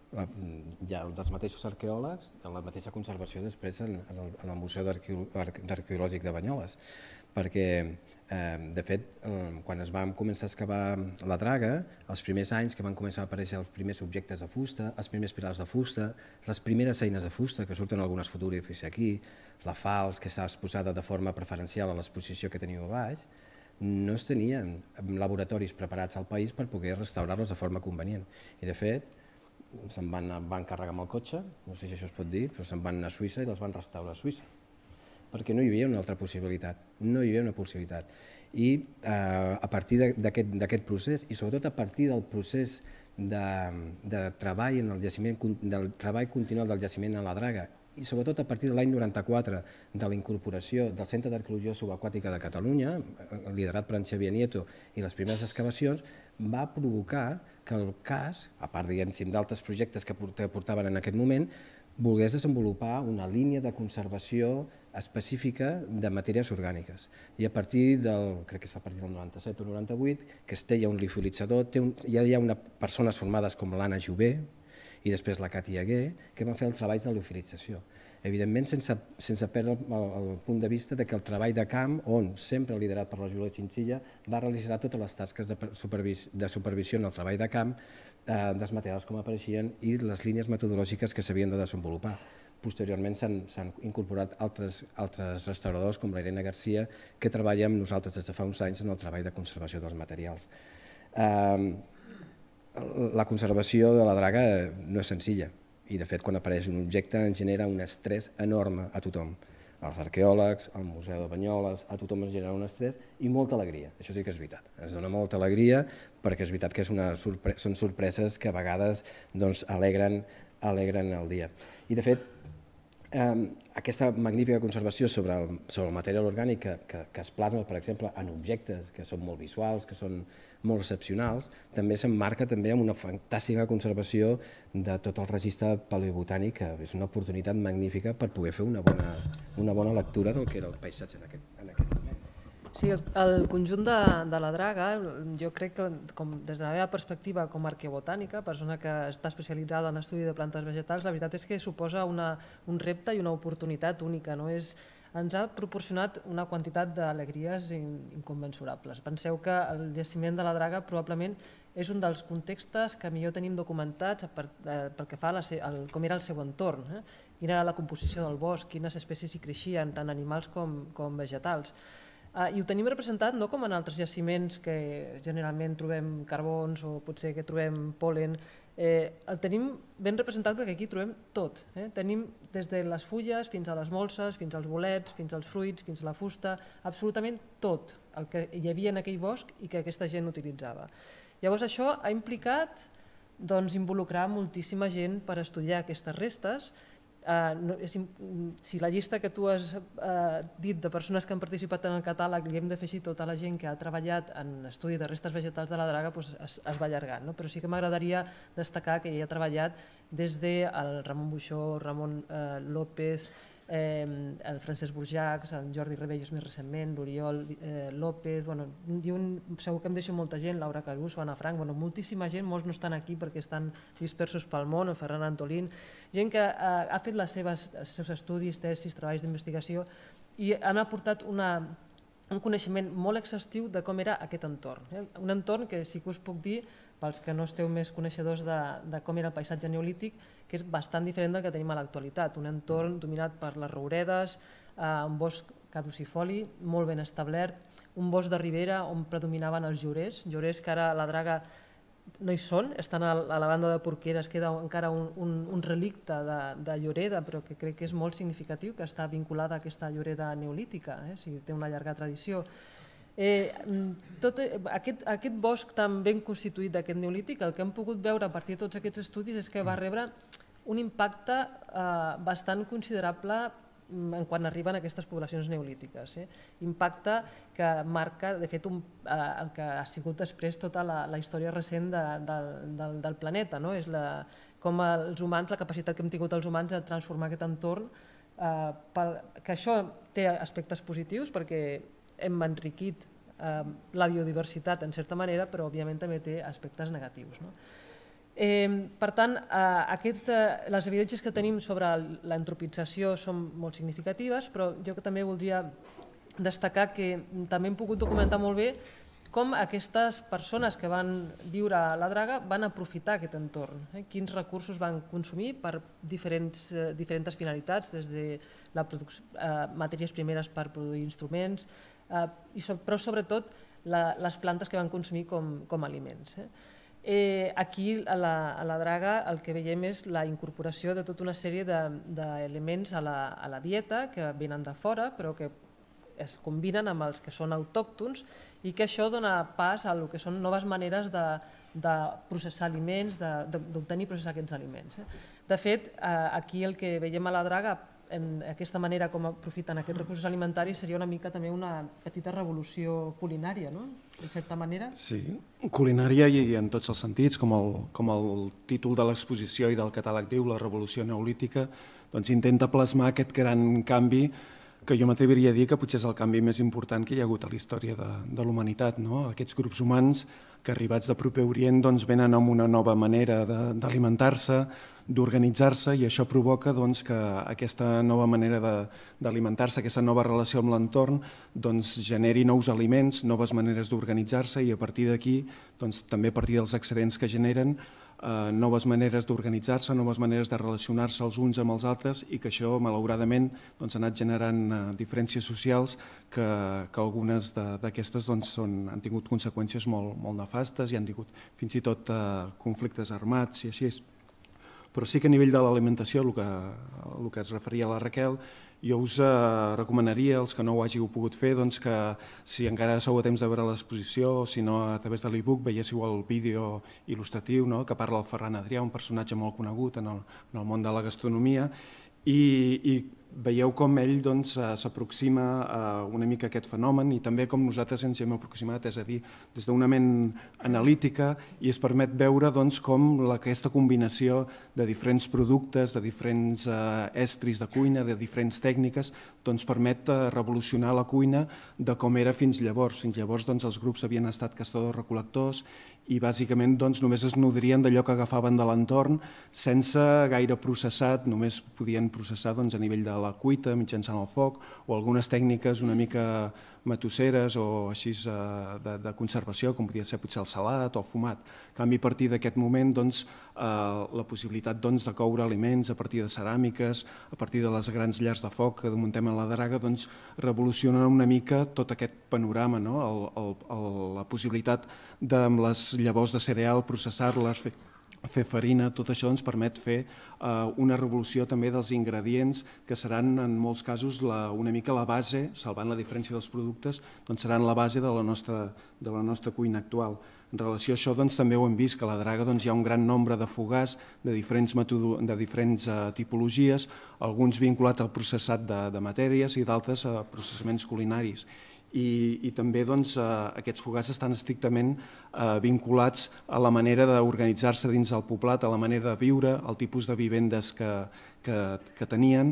ja dels mateixos arqueòlegs i la mateixa conservació després en el Museu d'Arqueològic de Banyoles, perquè, de fet, quan es va començar a excavar la Draga, els primers anys que van començar a aparèixer els primers objectes de fusta, els primers pilars de fusta, les primeres eines de fusta, que surten algunes fotografies aquí, la falç que s'ha exposada de forma preferencial a l'exposició que teniu a baix, no es tenien laboratoris preparats al país per poder restaurar-los de forma convenient. I, de fet, se'n van carregar amb el cotxe, no sé si això es pot dir, però se'n van anar a Suïssa i les van restaurar a Suïssa, perquè no hi havia una altra possibilitat, no hi havia una possibilitat. I a partir d'aquest procés, i sobretot a partir del procés de treball en el jaciment, del treball continuat del jaciment a la Draga, i sobretot a partir de l'any noranta-quatre de la incorporació del Centre d'Arqueologia Subaquàtica de Catalunya, liderat per en Xavier Nieto, i les primeres excavacions, va provocar que el cas, a part d'altres projectes que portaven en aquest moment, volgués desenvolupar una línia de conservació específica de matèries orgàniques. I a partir del, crec que és a partir del noranta-set o noranta-vuit, que es té ja un lifolitzador, ja hi ha persones formades com l'Anna Jové i després la Cati Aguer, que van fer els treballs de liofilització. evidentment sense perdre el punt de vista que el treball de camp, on sempre liderat per la Júlia Chinchilla, va realitzar totes les tasques de supervisió en el treball de camp dels materials com apareixien i les línies metodològiques que s'havien de desenvolupar. Posteriorment s'han incorporat altres restauradors com la Irene Garcia, que treballa amb nosaltres des de fa uns anys en el treball de conservació dels materials. La conservació de la draga no és senzilla i, de fet, quan apareix un objecte ens genera un estrès enorme a tothom. Als arqueòlegs, al Museu de Banyoles, a tothom ens genera un estrès i molta alegria. Això sí que és veritat. Ens dona molta alegria perquè és veritat que són sorpreses que a vegades alegren el dia. I, de fet, aquesta magnífica conservació sobre el material orgànic que es plasma, per exemple, en objectes que són molt visuals, que són molt excepcionals, també s'emmarca també amb una fantàstica conservació de tot el registre paleobotànic, que és una oportunitat magnífica per poder fer una bona lectura del que era el paisatge en aquest moment. Sí, el conjunt de la draga, jo crec que des de la meva perspectiva com a arqueobotànica, persona que està especialitzada en estudi de plantes vegetals, la veritat és que suposa un repte i una oportunitat única. Ens ha proporcionat una quantitat d'alegries inconmensurables. Penseu que el jaciment de la draga probablement és un dels contextos que millor tenim documentats pel que fa a com era el seu entorn, quina era la composició del bosc, quines espècies hi creixien, tant animals com vegetals. I ho tenim representat no com en altres jaciments que generalment trobem carbons o potser que trobem pol·len. El tenim ben representat perquè aquí trobem tot. Tenim des de les fulles fins a les molses, fins als bolets, fins als fruits, fins a la fusta, absolutament tot el que hi havia en aquell bosc i que aquesta gent utilitzava. Llavors això ha implicat involucrar moltíssima gent per estudiar aquestes restes. Si la llista que tu has dit de persones que han participat en el catàleg li hem d'afegir tota la gent que ha treballat en estudi de restes vegetals de la draga, es va allargant. Però sí que m'agradaria destacar que hi ha treballat des del Ramon Buixó, Ramon López, el Francesc Burjacs, el Jordi Rebelles més recentment, l'Oriol López, segur que em deixo molta gent, Laura Caruso, Anna Frank, moltíssima gent, molts no estan aquí perquè estan dispersos pel món, el Ferran Antolín, gent que ha fet els seus estudis, tesis, treballs d'investigació i han aportat un coneixement molt exhaustiu de com era aquest entorn. Un entorn que sí que us puc dir, pels que no esteu més coneixedors de com era el paisatge neolític, que és bastant diferent del que tenim a l'actualitat. Un entorn dominat per les rouredes, un bosc caducifoli molt ben establert, un bosc de ribera on predominaven els llorers, llorers que ara a la draga no hi són, estan a la banda de Porqueres, queda encara un relicte de lloreda, però que crec que és molt significatiu, que està vinculada a aquesta lloreda neolítica, té una llarga tradició. Aquest bosc tan ben constituït d'aquest neolític, el que hem pogut veure a partir de tots aquests estudis és que va rebre un impacte bastant considerable en quan arriben aquestes poblacions neolítiques. Impacte que marca, de fet, el que ha sigut després tota la història recent del planeta. És com els humans, la capacitat que hem tingut els humans de transformar aquest entorn, que això té aspectes positius perquè hem enriquit la biodiversitat en certa manera, però òbviament també té aspectes negatius. Per tant, les evidències que tenim sobre l'antropització són molt significatives, però jo també voldria destacar que també hem pogut documentar molt bé com aquestes persones que van viure a la draga van aprofitar aquest entorn, quins recursos van consumir per diferents finalitats, des de matèries primeres per produir instruments, però sobretot les plantes que van consumir com a aliments. Aquí a la draga el que veiem és la incorporació de tota una sèrie d'elements a la dieta que venen de fora però que es combinen amb els que són autòctons i que això dona pas a el que són noves maneres de processar aliments, d'obtenir i processar aquests aliments. De fet, aquí el que veiem a la draga, en aquesta manera com aprofiten aquests recursos alimentaris, seria una mica també una petita revolució culinària, no? En certa manera. Sí, culinària i en tots els sentits, com el títol de l'exposició i del catàleg diu, la revolució neolítica, doncs intenta plasmar aquest gran canvi que jo m'atreviria a dir que potser és el canvi més important que hi ha hagut a la història de, de l'humanitat. No? Aquests grups humans que arribats de proper Orient doncs, venen amb una nova manera d'alimentar-se, d'organitzar-se, i això provoca doncs, que aquesta nova manera d'alimentar-se, aquesta nova relació amb l'entorn, doncs, generi nous aliments, noves maneres d'organitzar-se, i a partir d'aquí, doncs, també a partir dels excedents que generen, eh, noves maneres d'organitzar-se, noves maneres de relacionar-se els uns amb els altres, i que això, malauradament, doncs, ha anat generant eh, diferències socials que, que algunes d'aquestes doncs, són, han tingut conseqüències molt, molt nefastes i han tingut fins i tot eh, conflictes armats i així. Però sí que a nivell de l'alimentació, el, que, el que es referia a la Raquel, jo us eh, recomanaria, els que no ho hàgiu pogut fer, doncs que si encara sou a temps de veure l'exposició, o si no a través de l'e-book veiéssiu el vídeo il·lustratiu, no?, que parla el Ferran Adrià, un personatge molt conegut en el, en el món de la gastronomia, i, i veieu com ell doncs, s'aproxima a una mica a aquest fenomen, i també com nosaltres ens hem aproximat, és a dir, des d'una ment analítica, i es permet veure doncs, com la, aquesta combinació de diferents productes, de diferents eh, estris de cuina, de diferents tècniques, doncs, permet eh, revolucionar la cuina de com era fins llavors. Fins llavors doncs, els grups havien estat caçadors-recol·lectors i bàsicament doncs, només es nodrien d'allò que agafaven de l'entorn sense gaire processat, només podien processar doncs, a nivell de la cuita mitjançant el foc, o algunes tècniques una mica matusseres o així de, de conservació, com podia ser potser el salat o el fumat. En canvi, a partir d'aquest moment, doncs, eh, la possibilitat doncs, de coure aliments a partir de ceràmiques, a partir de les grans llars de foc que muntem a la draga, doncs, revoluciona una mica tot aquest panorama, no? el, el, el, la possibilitat de, amb les llavors de cereal, processar-les, fer, fer farina, tot això ens permet fer eh, una revolució també dels ingredients que seran en molts casos la, una mica la base, salvant la diferència dels productes, doncs seran la base de la nostra, de la nostra cuina actual. En relació a això doncs, també ho hem vist, que a la draga doncs, hi ha un gran nombre de fogars de diferents, metodo, de diferents uh, tipologies, alguns vinculats al processat de, de matèries i d'altres a processaments culinaris. I, i també doncs, eh, aquests fogars estan estrictament eh, vinculats a la manera d'organitzar-se dins del poblat, a la manera de viure, al tipus de vivendes que, que, que tenien,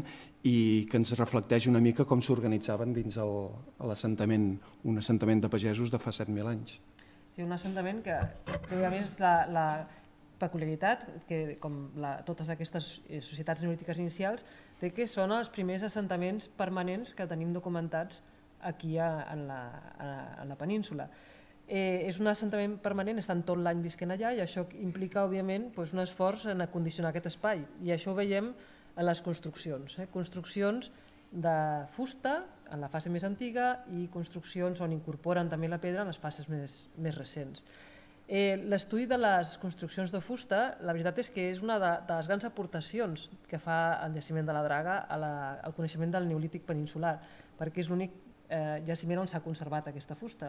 i que ens reflecteix una mica com s'organitzaven dins l'assentament, un assentament de pagesos de fa set mil anys. Sí, un assentament que té a més la, la peculiaritat que, com la, totes aquestes societats neolítiques inicials, té que són els primers assentaments permanents que tenim documentats aquí a, en, la, a, en la península. Eh, és un assentament permanent, estan tot l'any visquent allà, i això implica, òbviament, pues, un esforç en acondicionar aquest espai. I això ho veiem en les construccions. Eh? Construccions de fusta en la fase més antiga i construccions on incorporen també la pedra en les fases més, més recents. Eh, L'estudi de les construccions de fusta, la veritat és que és una de, de les grans aportacions que fa el jaciment de la Draga a la, al coneixement del Neolític peninsular, perquè és l'únic Eh, jaciment on s'ha conservat aquesta fusta.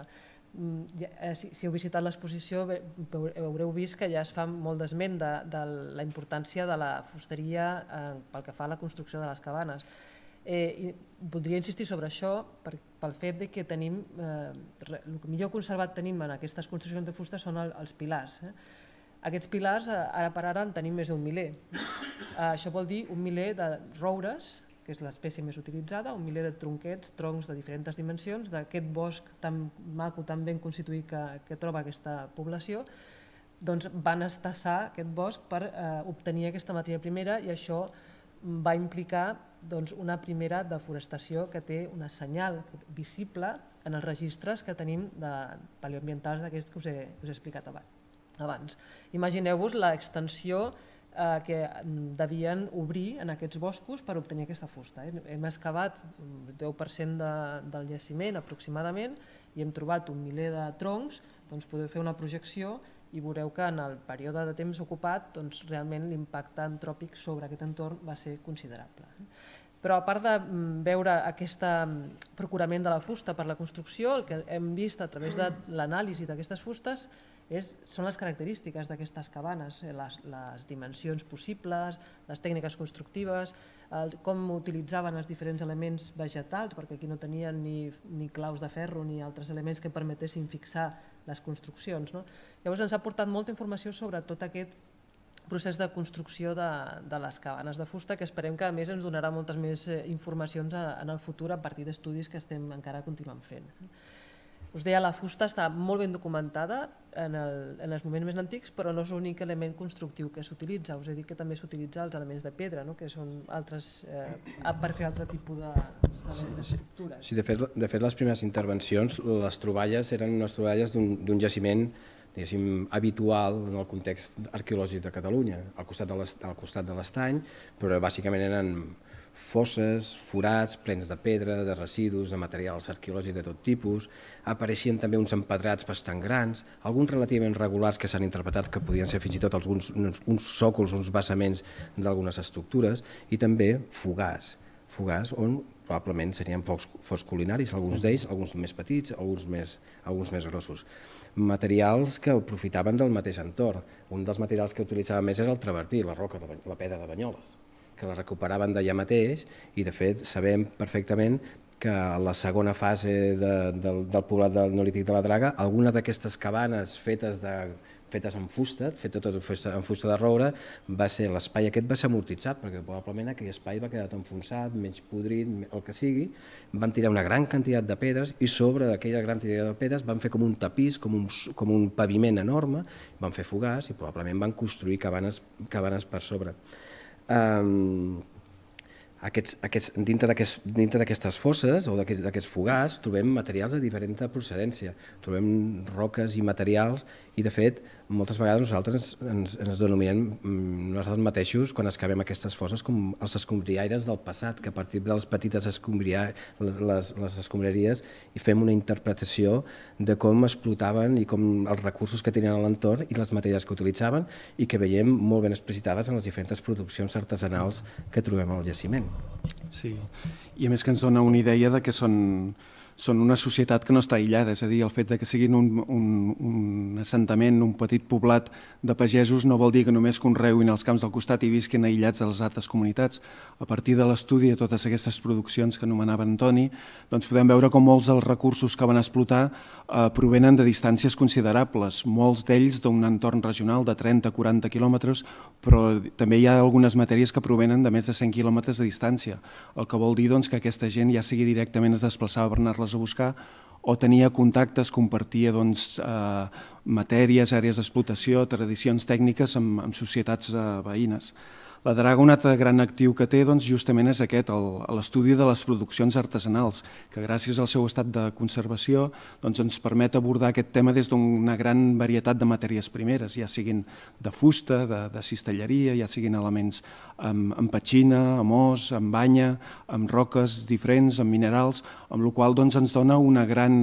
Mm, eh, si, si heu visitat l'exposició haureu vist que ja es fa molt d'esment de, de la importància de la fusteria eh, pel que fa a la construcció de les cabanes. Eh, i voldria insistir sobre això per, pel fet de que tenim, eh, el que millor conservat tenim en aquestes construccions de fusta són el, els pilars. Eh? Aquests pilars, eh, ara per ara, en tenim més d'un miler. Eh, això vol dir un miler de roures, que és l'espècie més utilitzada, un miler de tronquets, troncs de diferents dimensions, d'aquest bosc tan maco, tan ben constituït que, que troba aquesta població, doncs van estassar aquest bosc per eh, obtenir aquesta matèria primera, i això va implicar doncs, una primera deforestació que té una senyal visible en els registres que tenim de paleoambientals d'aquests que us he, us he explicat abans. Imagineu-vos l'extensió eh, que devien obrir en aquests boscos per obtenir aquesta fusta. Eh? Hem excavat un deu per cent de, del jaciment aproximadament i hem trobat un miler de troncs, doncs podeu fer una projecció i veureu que en el període de temps ocupat doncs, realment l'impacte antròpic sobre aquest entorn va ser considerable. Però a part de veure aquest procurament de la fusta per la construcció, el que hem vist a través de l'anàlisi d'aquestes fustes és, són les característiques d'aquestes cabanes, les, les dimensions possibles, les tècniques constructives, el, com utilitzaven els diferents elements vegetals, perquè aquí no tenien ni, ni claus de ferro ni altres elements que permetessin fixar les construccions. No? Llavors ens ha portat molta informació sobre tot aquest procés de construcció de, de les cabanes de fusta, que esperem que a més ens donarà moltes més informacions en el futur a partir d'estudis que estem encara continuant fent. Us deia, la fusta està molt ben documentada en, el, en els moments més antics, però no és l'únic element constructiu que s'utilitza. Us he dit que també s'utilitza els elements de pedra, no? Que són altres, eh, per fer altre tipus de, d'estructures. Sí, de fet, de fet, les primeres intervencions, les troballes eren unes troballes d'un jaciment diguéssim, habitual en el context arqueològic de Catalunya, al costat de l'estany, però bàsicament eren fosses, forats, plens de pedra, de residus, de materials arqueològics de tot tipus. Apareixien també uns empedrats bastant grans, alguns relativament regulars que s'han interpretat que podien ser fins i tot alguns, uns sòcols, uns basaments d'algunes estructures, i també fogars, fogars on probablement serien pocs fos culinaris, alguns d'ells, alguns més petits, alguns més, alguns més grossos. Materials que aprofitaven del mateix entorn. Un dels materials que utilitzaven més era el travertí, la roca, de, la pedra de Banyoles, que la recuperaven d'allà mateix, i de fet sabem perfectament que a la segona fase de, del, del poblat del Neolític de la Draga, algunes d'aquestes cabanes fetes, de, fetes en fusta, fetes tot en fusta de roure, va ser l'espai aquest va ser amortitzat, perquè probablement aquell espai va quedar enfonsat, menys podrit, el que sigui, van tirar una gran quantitat de pedres i sobre aquella gran quantitat de pedres van fer com un tapís, com un, com un paviment enorme, van fer fogars i probablement van construir cabanes, cabanes per sobre. Um, aquests, aquests, dintre d'aquestes fosses o d'aquests fogars trobem materials de diferent procedència, trobem roques i materials, i de fet moltes vegades nosaltres ens, ens denominem nosaltres mateixos quan excavem aquestes fosses com els escombriaires del passat, que a partir de les petites les, les escombraries i fem una interpretació de com explotaven i com els recursos que tenien a l'entorn i les matèries que utilitzaven, i que veiem molt ben explicitades en les diferents produccions artesanals que trobem al jaciment. Sí, i a més que ens dona una idea de que són són una societat que no està aïllada, és a dir, el fet que siguin un, un, un assentament, un petit poblat de pagesos no vol dir que només conreuin els camps del costat i visquin aïllats de les altres comunitats. A partir de l'estudi de totes aquestes produccions que anomenava Antoni, doncs podem veure com molts dels recursos que van explotar eh, provenen de distàncies considerables, molts d'ells d'un entorn regional de trenta a quaranta quilòmetres, però també hi ha algunes matèries que provenen de més de cent quilòmetres de distància, el que vol dir doncs, que aquesta gent ja sigui directament es desplaçava per anar-les a buscar o tenia contactes, compartia doncs, eh, matèries, àrees d'explotació, tradicions tècniques amb, amb societats eh, veïnes. La Draga, un altre gran actiu que té, doncs, justament és aquest, l'estudi de les produccions artesanals, que gràcies al seu estat de conservació doncs, ens permet abordar aquest tema des d'una gran varietat de matèries primeres, ja siguin de fusta, de, de cistelleria, ja siguin elements amb, amb petxina, amb os, amb banya, amb roques diferents, amb minerals, amb la qual doncs, ens dona una gran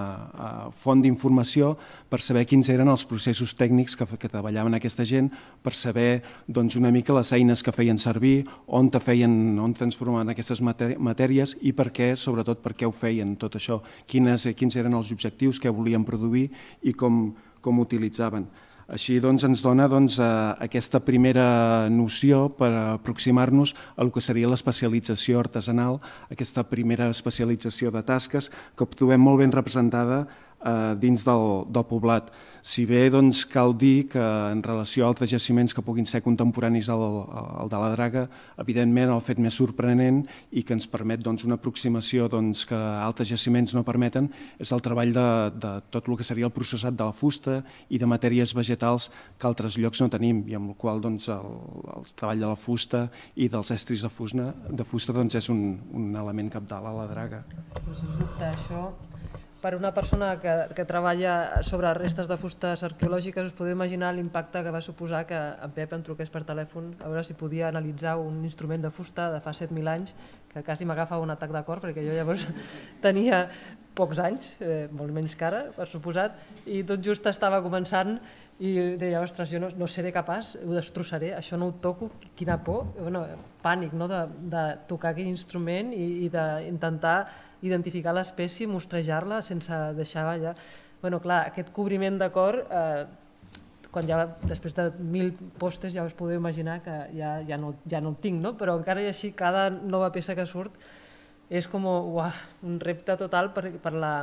eh, font d'informació per saber quins eren els processos tècnics que, que treballaven aquesta gent, per saber doncs, una mica les eines que feien servir, on, feien, on transformaven aquestes matèries i per què, sobretot per què ho feien tot això, quines, quins eren els objectius que volien produir i com, com utilitzaven. Així doncs, ens dona doncs, aquesta primera noció per aproximar-nos a el que seria l'especialització artesanal, aquesta primera especialització de tasques que trobem molt ben representada eh, dins del, del poblat. Si bé doncs, cal dir que en relació a altres jaciments que puguin ser contemporanis al, al de la Draga, evidentment el fet més sorprenent i que ens permet doncs, una aproximació doncs, que altres jaciments no permeten és el treball de, de tot el que seria el processat de la fusta i de matèries vegetals que altres llocs no tenim, i amb el qual doncs, el, el treball de la fusta i dels estris de fusta, de fusta doncs, és un, un element cabdal a la Draga. Però sens dubte això, per una persona que, que treballa sobre restes de fustes arqueològiques, us podeu imaginar l'impacte que va suposar que en Pep em truqués per telèfon a veure si podia analitzar un instrument de fusta de fa set mil anys, que quasi m'agafava un atac de cor, perquè jo llavors tenia pocs anys, eh, molt menys que ara, per suposat, i tot just estava començant i deia, ostres, jo no, no seré capaç, ho destrossaré, això no ho toco, quina por, bueno, pànic, no? de, de tocar aquell instrument i, i d'intentar identificar l'espècie, mostrejar-la sense deixar allà. Bueno, clar, aquest cobriment de cor, eh, quan ja després de mil postes ja us podeu imaginar que ja, ja, no, ja no el tinc, no? Però encara i així cada nova peça que surt és com uah, un repte total per, per la,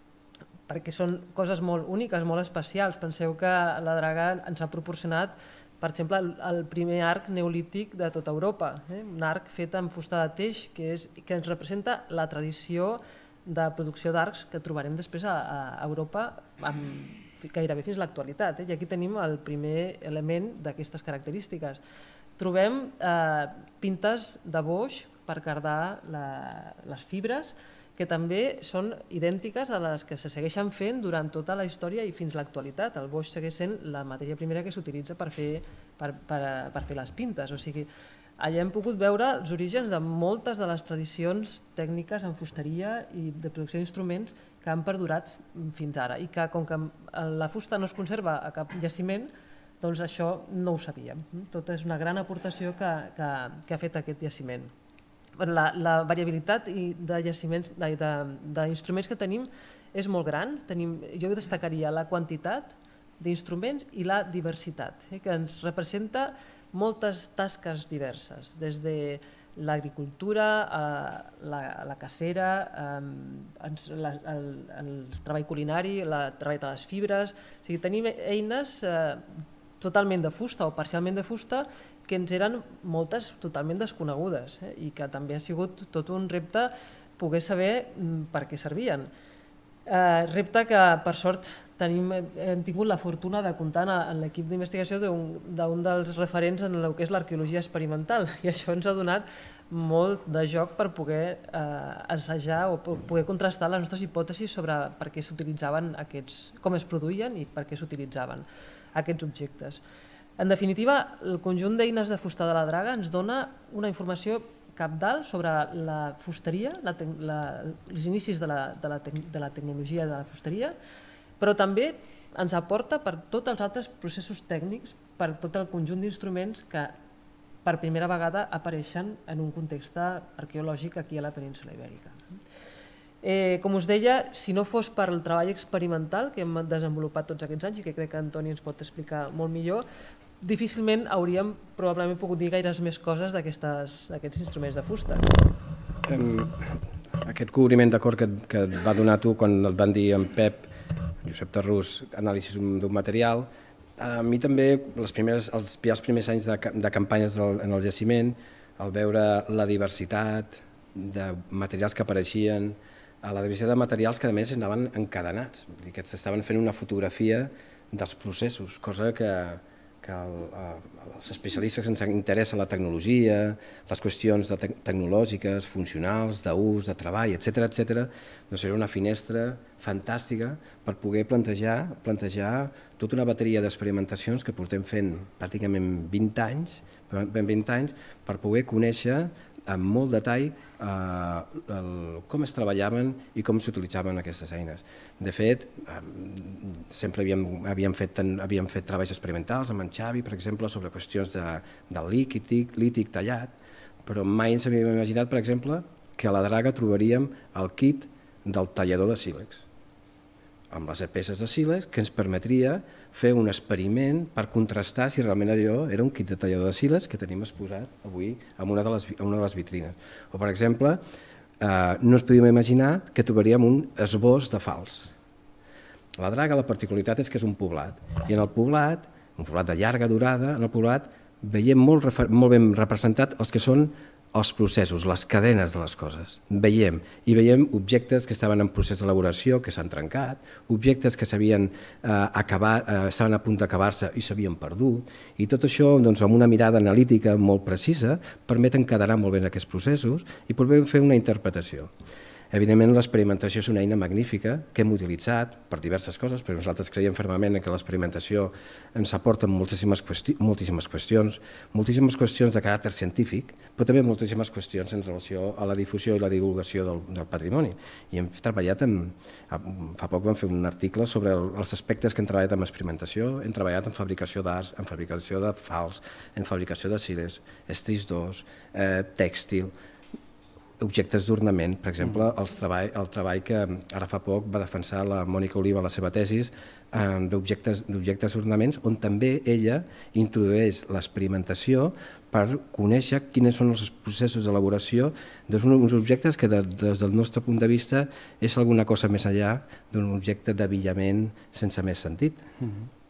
perquè són coses molt úniques, molt especials. Penseu que la Draga ens ha proporcionat per exemple, el primer arc neolític de tota Europa, un arc fet amb fusta de teix que ens representa la tradició de producció d'arcs que trobarem després a Europa gairebé fins a l'actualitat. I aquí tenim el primer element d'aquestes característiques. Trobem pintes de boix per cardar les fibres, que també són idèntiques a les que se segueixen fent durant tota la història i fins a l'actualitat. El boix segueix sent la matèria primera que s'utilitza per fer les pintes. O sigui, allà hem pogut veure els orígens de moltes de les tradicions tècniques en fusteria i de producció d'instruments que han perdurat fins ara i que, com que la fusta no es conserva a cap jaciment, doncs això no ho sabíem. Tota és una gran aportació que ha fet aquest jaciment. La variabilitat d'instruments que tenim és molt gran. Jo destacaria la quantitat d'instruments i la diversitat, que ens representa moltes tasques diverses, des de l'agricultura, la cacera, el treball culinari, el treball de les fibres. Tenim eines totalment de fusta o parcialment de fusta que ens eren moltes totalment desconegudes i que també ha sigut tot un repte poder saber per què servien. Repte que, per sort, hem tingut la fortuna de comptar en l'equip d'investigació d'un dels referents en el que és l'arqueologia experimental, i això ens ha donat molt de joc per poder assajar o poder contrastar les nostres hipòtesis sobre per què s'utilitzaven aquests, com es produïen i per què s'utilitzaven aquests objectes. En definitiva, el conjunt d'eines de fusta de la Draga ens dona una informació cabdal sobre la fusteria, els inicis de la tecnologia de la fusteria, però també ens aporta per tots els altres processos tècnics, per tot el conjunt d'instruments que per primera vegada apareixen en un context arqueològic aquí a la península Ibèrica. Com us deia, si no fos per el treball experimental que hem desenvolupat tots aquests anys i que crec que Antoni ens pot explicar molt millor, difícilment hauríem probablement pogut dir gaires més coses d'aquests instruments de fusta. Aquest cobriment d'acord que et va donar tu quan et van dir en Pep, Josep Tarrús, anàlisi d'un material, a mi també els primers anys de campanyes en el jaciment, al veure la diversitat de materials que apareixien, la diversitat de materials que a més anaven encadenats, que s'estaven fent una fotografia dels processos, cosa que que als especialistes ens interessa la tecnologia, les qüestions tecnològiques, funcionals, d'ús, de treball, etcètera, etcètera, doncs era una finestra fantàstica per poder plantejar tota una bateria d'experimentacions que portem fent pràcticament vint anys, per poder conèixer amb molt detall com es treballaven i com s'utilitzaven aquestes eines. De fet, sempre havíem fet treballs experimentals amb en Xavi, per exemple, sobre qüestions del lític tallat, però mai ens havíem imaginat, per exemple, que a la Draga trobaríem el kit del tallador de sílex, amb les peces de sílex, que ens permetria fer un experiment per contrastar si realment allò era un kit de tallador de sílex que tenim exposat avui en una de les vitrines. O, per exemple, no ens podíem imaginar que trobaríem un esbós de falç. A la Draga la particularitat és que és un poblat, i en el poblat, un poblat de llarga durada, en el poblat veiem molt ben representat els que són els processos, les cadenes de les coses. Veiem, i veiem objectes que estaven en procés d'elaboració, que s'han trencat, objectes que s'havien acabat, estaven a punt d'acabar-se i s'havien perdut, i tot això, amb una mirada analítica molt precisa, permet encadenar molt bé aquests processos i poder fer una interpretació. Evidentment, l'experimentació és una eina magnífica que hem utilitzat per diverses coses, perquè nosaltres creiem fermament que l'experimentació ens aporta moltíssimes qüestions, moltíssimes qüestions de caràcter científic, però també moltíssimes qüestions en relació a la difusió i la divulgació del patrimoni. I hem treballat, fa poc vam fer un article sobre els aspectes que hem treballat en experimentació, hem treballat en fabricació d'arts, en fabricació de falç, en fabricació de sílex, estrisdors, tèxtil, objectes d'ornament, per exemple, el treball que ara fa poc va defensar la Mònica Oliva a la seva tesis d'objectes d'ornaments, on també ella introdueix l'experimentació per conèixer quins són els processos d'elaboració d'uns objectes que des del nostre punt de vista és alguna cosa més enllà d'un objecte d'abillament sense més sentit.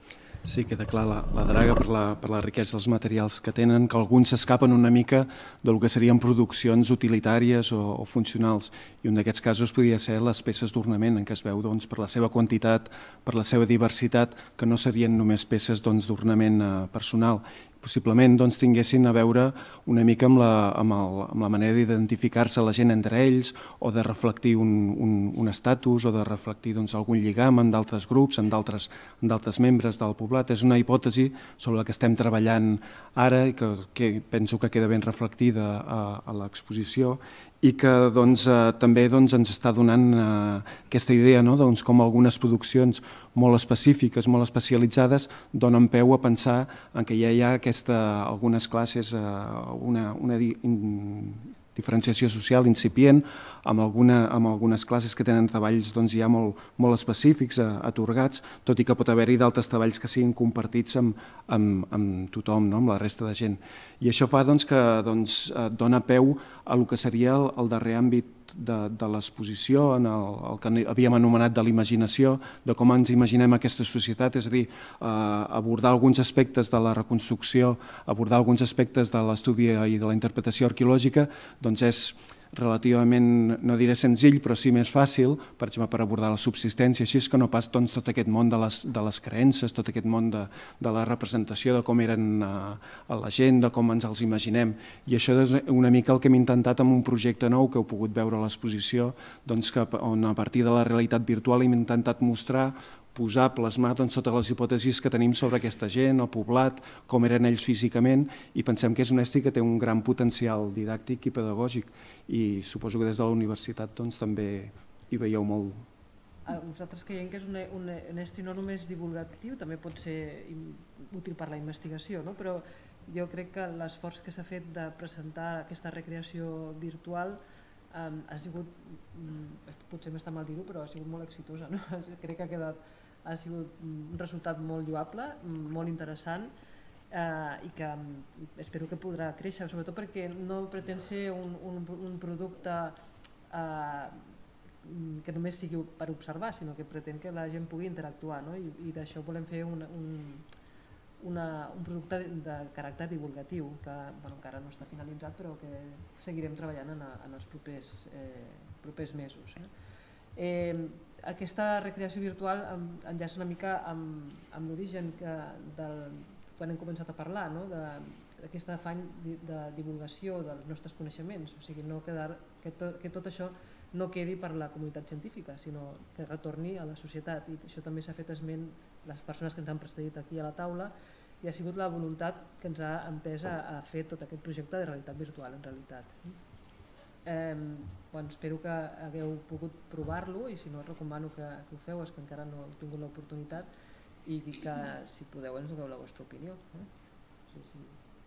Sí, queda clar la, la draga per la, per la riquesa dels materials que tenen, que alguns s'escapen una mica del que serien produccions utilitàries o, o funcionals. I un d'aquests casos podria ser les peces d'ornament, en què es veu doncs, per la seva quantitat, per la seva diversitat, que no serien només peces d'ornament doncs, personal. Possiblement doncs, tinguessin a veure una mica amb la, amb el, amb la manera d'identificar-se la gent entre ells o de reflectir un, un, un estatus o de reflectir doncs, algun lligam amb d'altres grups, amb d'altres membres del poblat. És una hipòtesi sobre la que estem treballant ara i que, que penso que queda ben reflectida a, a l'exposició i que doncs, eh, també doncs, ens està donant eh, aquesta idea no? doncs, com algunes produccions molt específiques, molt especialitzades, donen peu a pensar en que ja hi ha aquesta, algunes classes, eh, una, una di, in, diferenciació social incipient, amb, alguna, amb algunes classes que tenen treballs doncs, ja molt, molt específics, eh, atorgats, tot i que pot haver-hi d'altres treballs que siguin compartits amb, amb, amb tothom, no? Amb la resta de gent. I això fa doncs, que doncs, dona peu a el que seria el, el darrer àmbit de, de l'exposició, en el, el que havíem anomenat de l'imaginació, de com ens imaginem aquesta societat, és a dir, eh, abordar alguns aspectes de la reconstrucció, abordar alguns aspectes de l'estudi i de la interpretació arqueològica, doncs és relativament, no diré senzill, però sí més fàcil, per exemple, per abordar la subsistència, així que no pas doncs, tot aquest món de les, de les creences, tot aquest món de, de la representació de com eren eh, la gent, de com ens els imaginem. I això és una mica el que hem intentat amb un projecte nou que heu pogut veure a l'exposició, doncs, que, on a partir de la realitat virtual hem intentat mostrar posar, plasmar doncs, totes les hipòtesis que tenim sobre aquesta gent, el poblat, com eren ells físicament, i pensem que és un estri que té un gran potencial didàctic i pedagògic, i suposo que des de la universitat doncs, també hi veieu molt. Vosaltres creiem que és un, un, un estri no només divulgatiu, també pot ser útil per la investigació, no? Però jo crec que l'esforç que s'ha fet de presentar aquesta recreació virtual um, ha sigut, potser m'està mal dir-ho, però ha sigut molt exitosa, no? Crec que ha quedat ha sigut un resultat molt lloable, molt interessant eh, i que espero que podrà créixer, sobretot perquè no pretén ser un, un, un producte eh, que només sigui per observar, sinó que pretén que la gent pugui interactuar, no? I, i d'això volem fer un, un, una, un producte de, de caràcter divulgatiu que bueno, encara no està finalitzat però que seguirem treballant en, en els propers, eh, propers mesos. Eh? Eh, aquesta recreació virtual enllaça una mica amb, amb l'origen quan hem començat a parlar, no? d'aquest afany de, de divulgació dels nostres coneixements, o sigui, no quedar, que, to, que tot això no quedi per la comunitat científica, sinó que retorni a la societat, i això també s'ha fet esment les persones que ens han precedit aquí a la taula, i ha sigut la voluntat que ens ha empès a, a fer tot aquest projecte de realitat virtual en realitat. Eh, bueno, espero que hagueu pogut provar-lo i si no recomano que, que ho feu, és que encara no heu tingut l'oportunitat i que si podeu ens dogueu la vostra opinió. Eh? Sí, sí.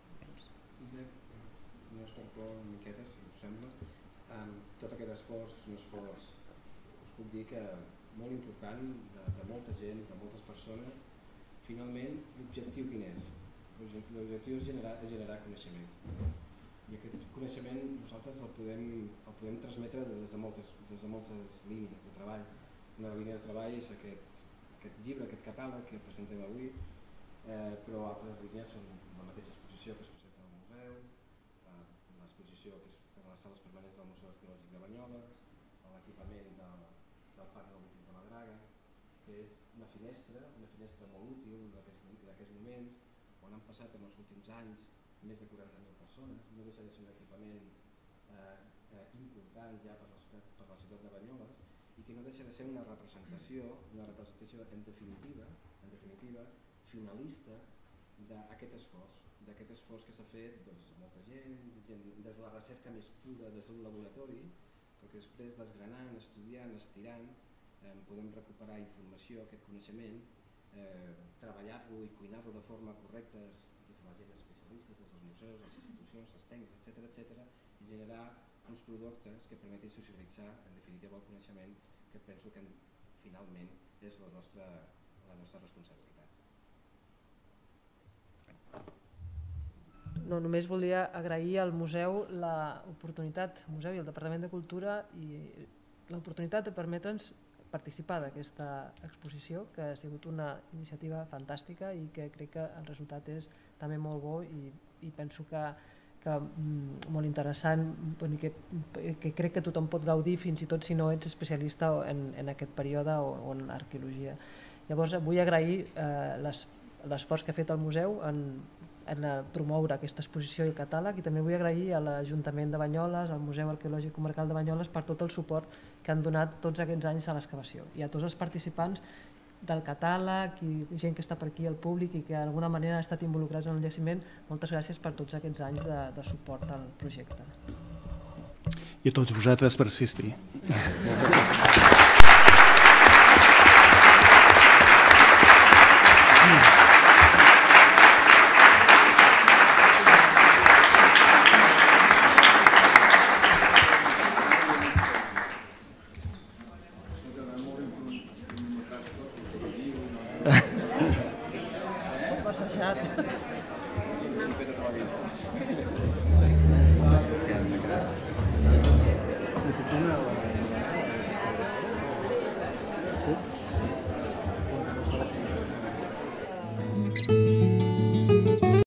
No és per por una miqueta, si us sembla. Um, tot aquest esforç és un esforç, us puc dir que molt important, de, de molta gent, de moltes persones. Finalment, l'objectiu quin és? L'objectiu és generar, és generar coneixement. I aquest coneixement nosaltres el podem, el podem transmetre des de, moltes, des de moltes línies de treball. Una línia de treball és aquest, aquest llibre, aquest catàleg que presentem avui, eh, però altres línies són la mateixa exposició que es presenta al museu, eh, l'exposició que és per les sales permanents del Museu Arqueològic de Banyoles, l'equipament de, del Parc Olímpic de la Draga, que és una finestra, una finestra molt útil d'aquests moments, on han passat en els últims anys més de quaranta mil persones, no deixa de ser un equipament eh, eh, important ja per la, ciutat, per la ciutat de Banyoles i que no deixa de ser una representació, una representació en definitiva, en definitiva finalista d'aquest esforç, d'aquest esforç que s'ha fet doncs, molta gent, gent, des de la recerca més pura, des d'un laboratori, perquè després desgranant, estudiant, estirant, eh, podem recuperar informació, aquest coneixement, eh, treballar-lo i cuinar-lo de forma correcta des de la gent especialista, des dels museus, les institucions, les tècnics, etcètera, etcètera, i generar uns productes que permetin socialitzar, en definitiva, el coneixement, que penso que finalment és la nostra, la nostra responsabilitat. No, només volia agrair al museu l'oportunitat, al museu i al Departament de Cultura, i l'oportunitat de permetre'ns participar d'aquesta exposició, que ha sigut una iniciativa fantàstica i que crec que el resultat és també molt bo i penso que molt interessant, que crec que tothom pot gaudir, fins i tot si no ets especialista en aquest període o en l'arqueologia. Llavors vull agrair l'esforç que ha fet el museu en promoure aquesta exposició i el catàleg, i també vull agrair a l'Ajuntament de Banyoles, al Museu Arqueològic Comarcal de Banyoles, per tot el suport que han donat tots aquests anys a l'excavació, i a tots els participants del catàleg i gent que està per aquí, el públic, i que d'alguna manera ha estat involucrats en el jaciment. Moltes gràcies per tots aquests anys de suport al projecte. I a tots vosaltres per assistir. Passejat.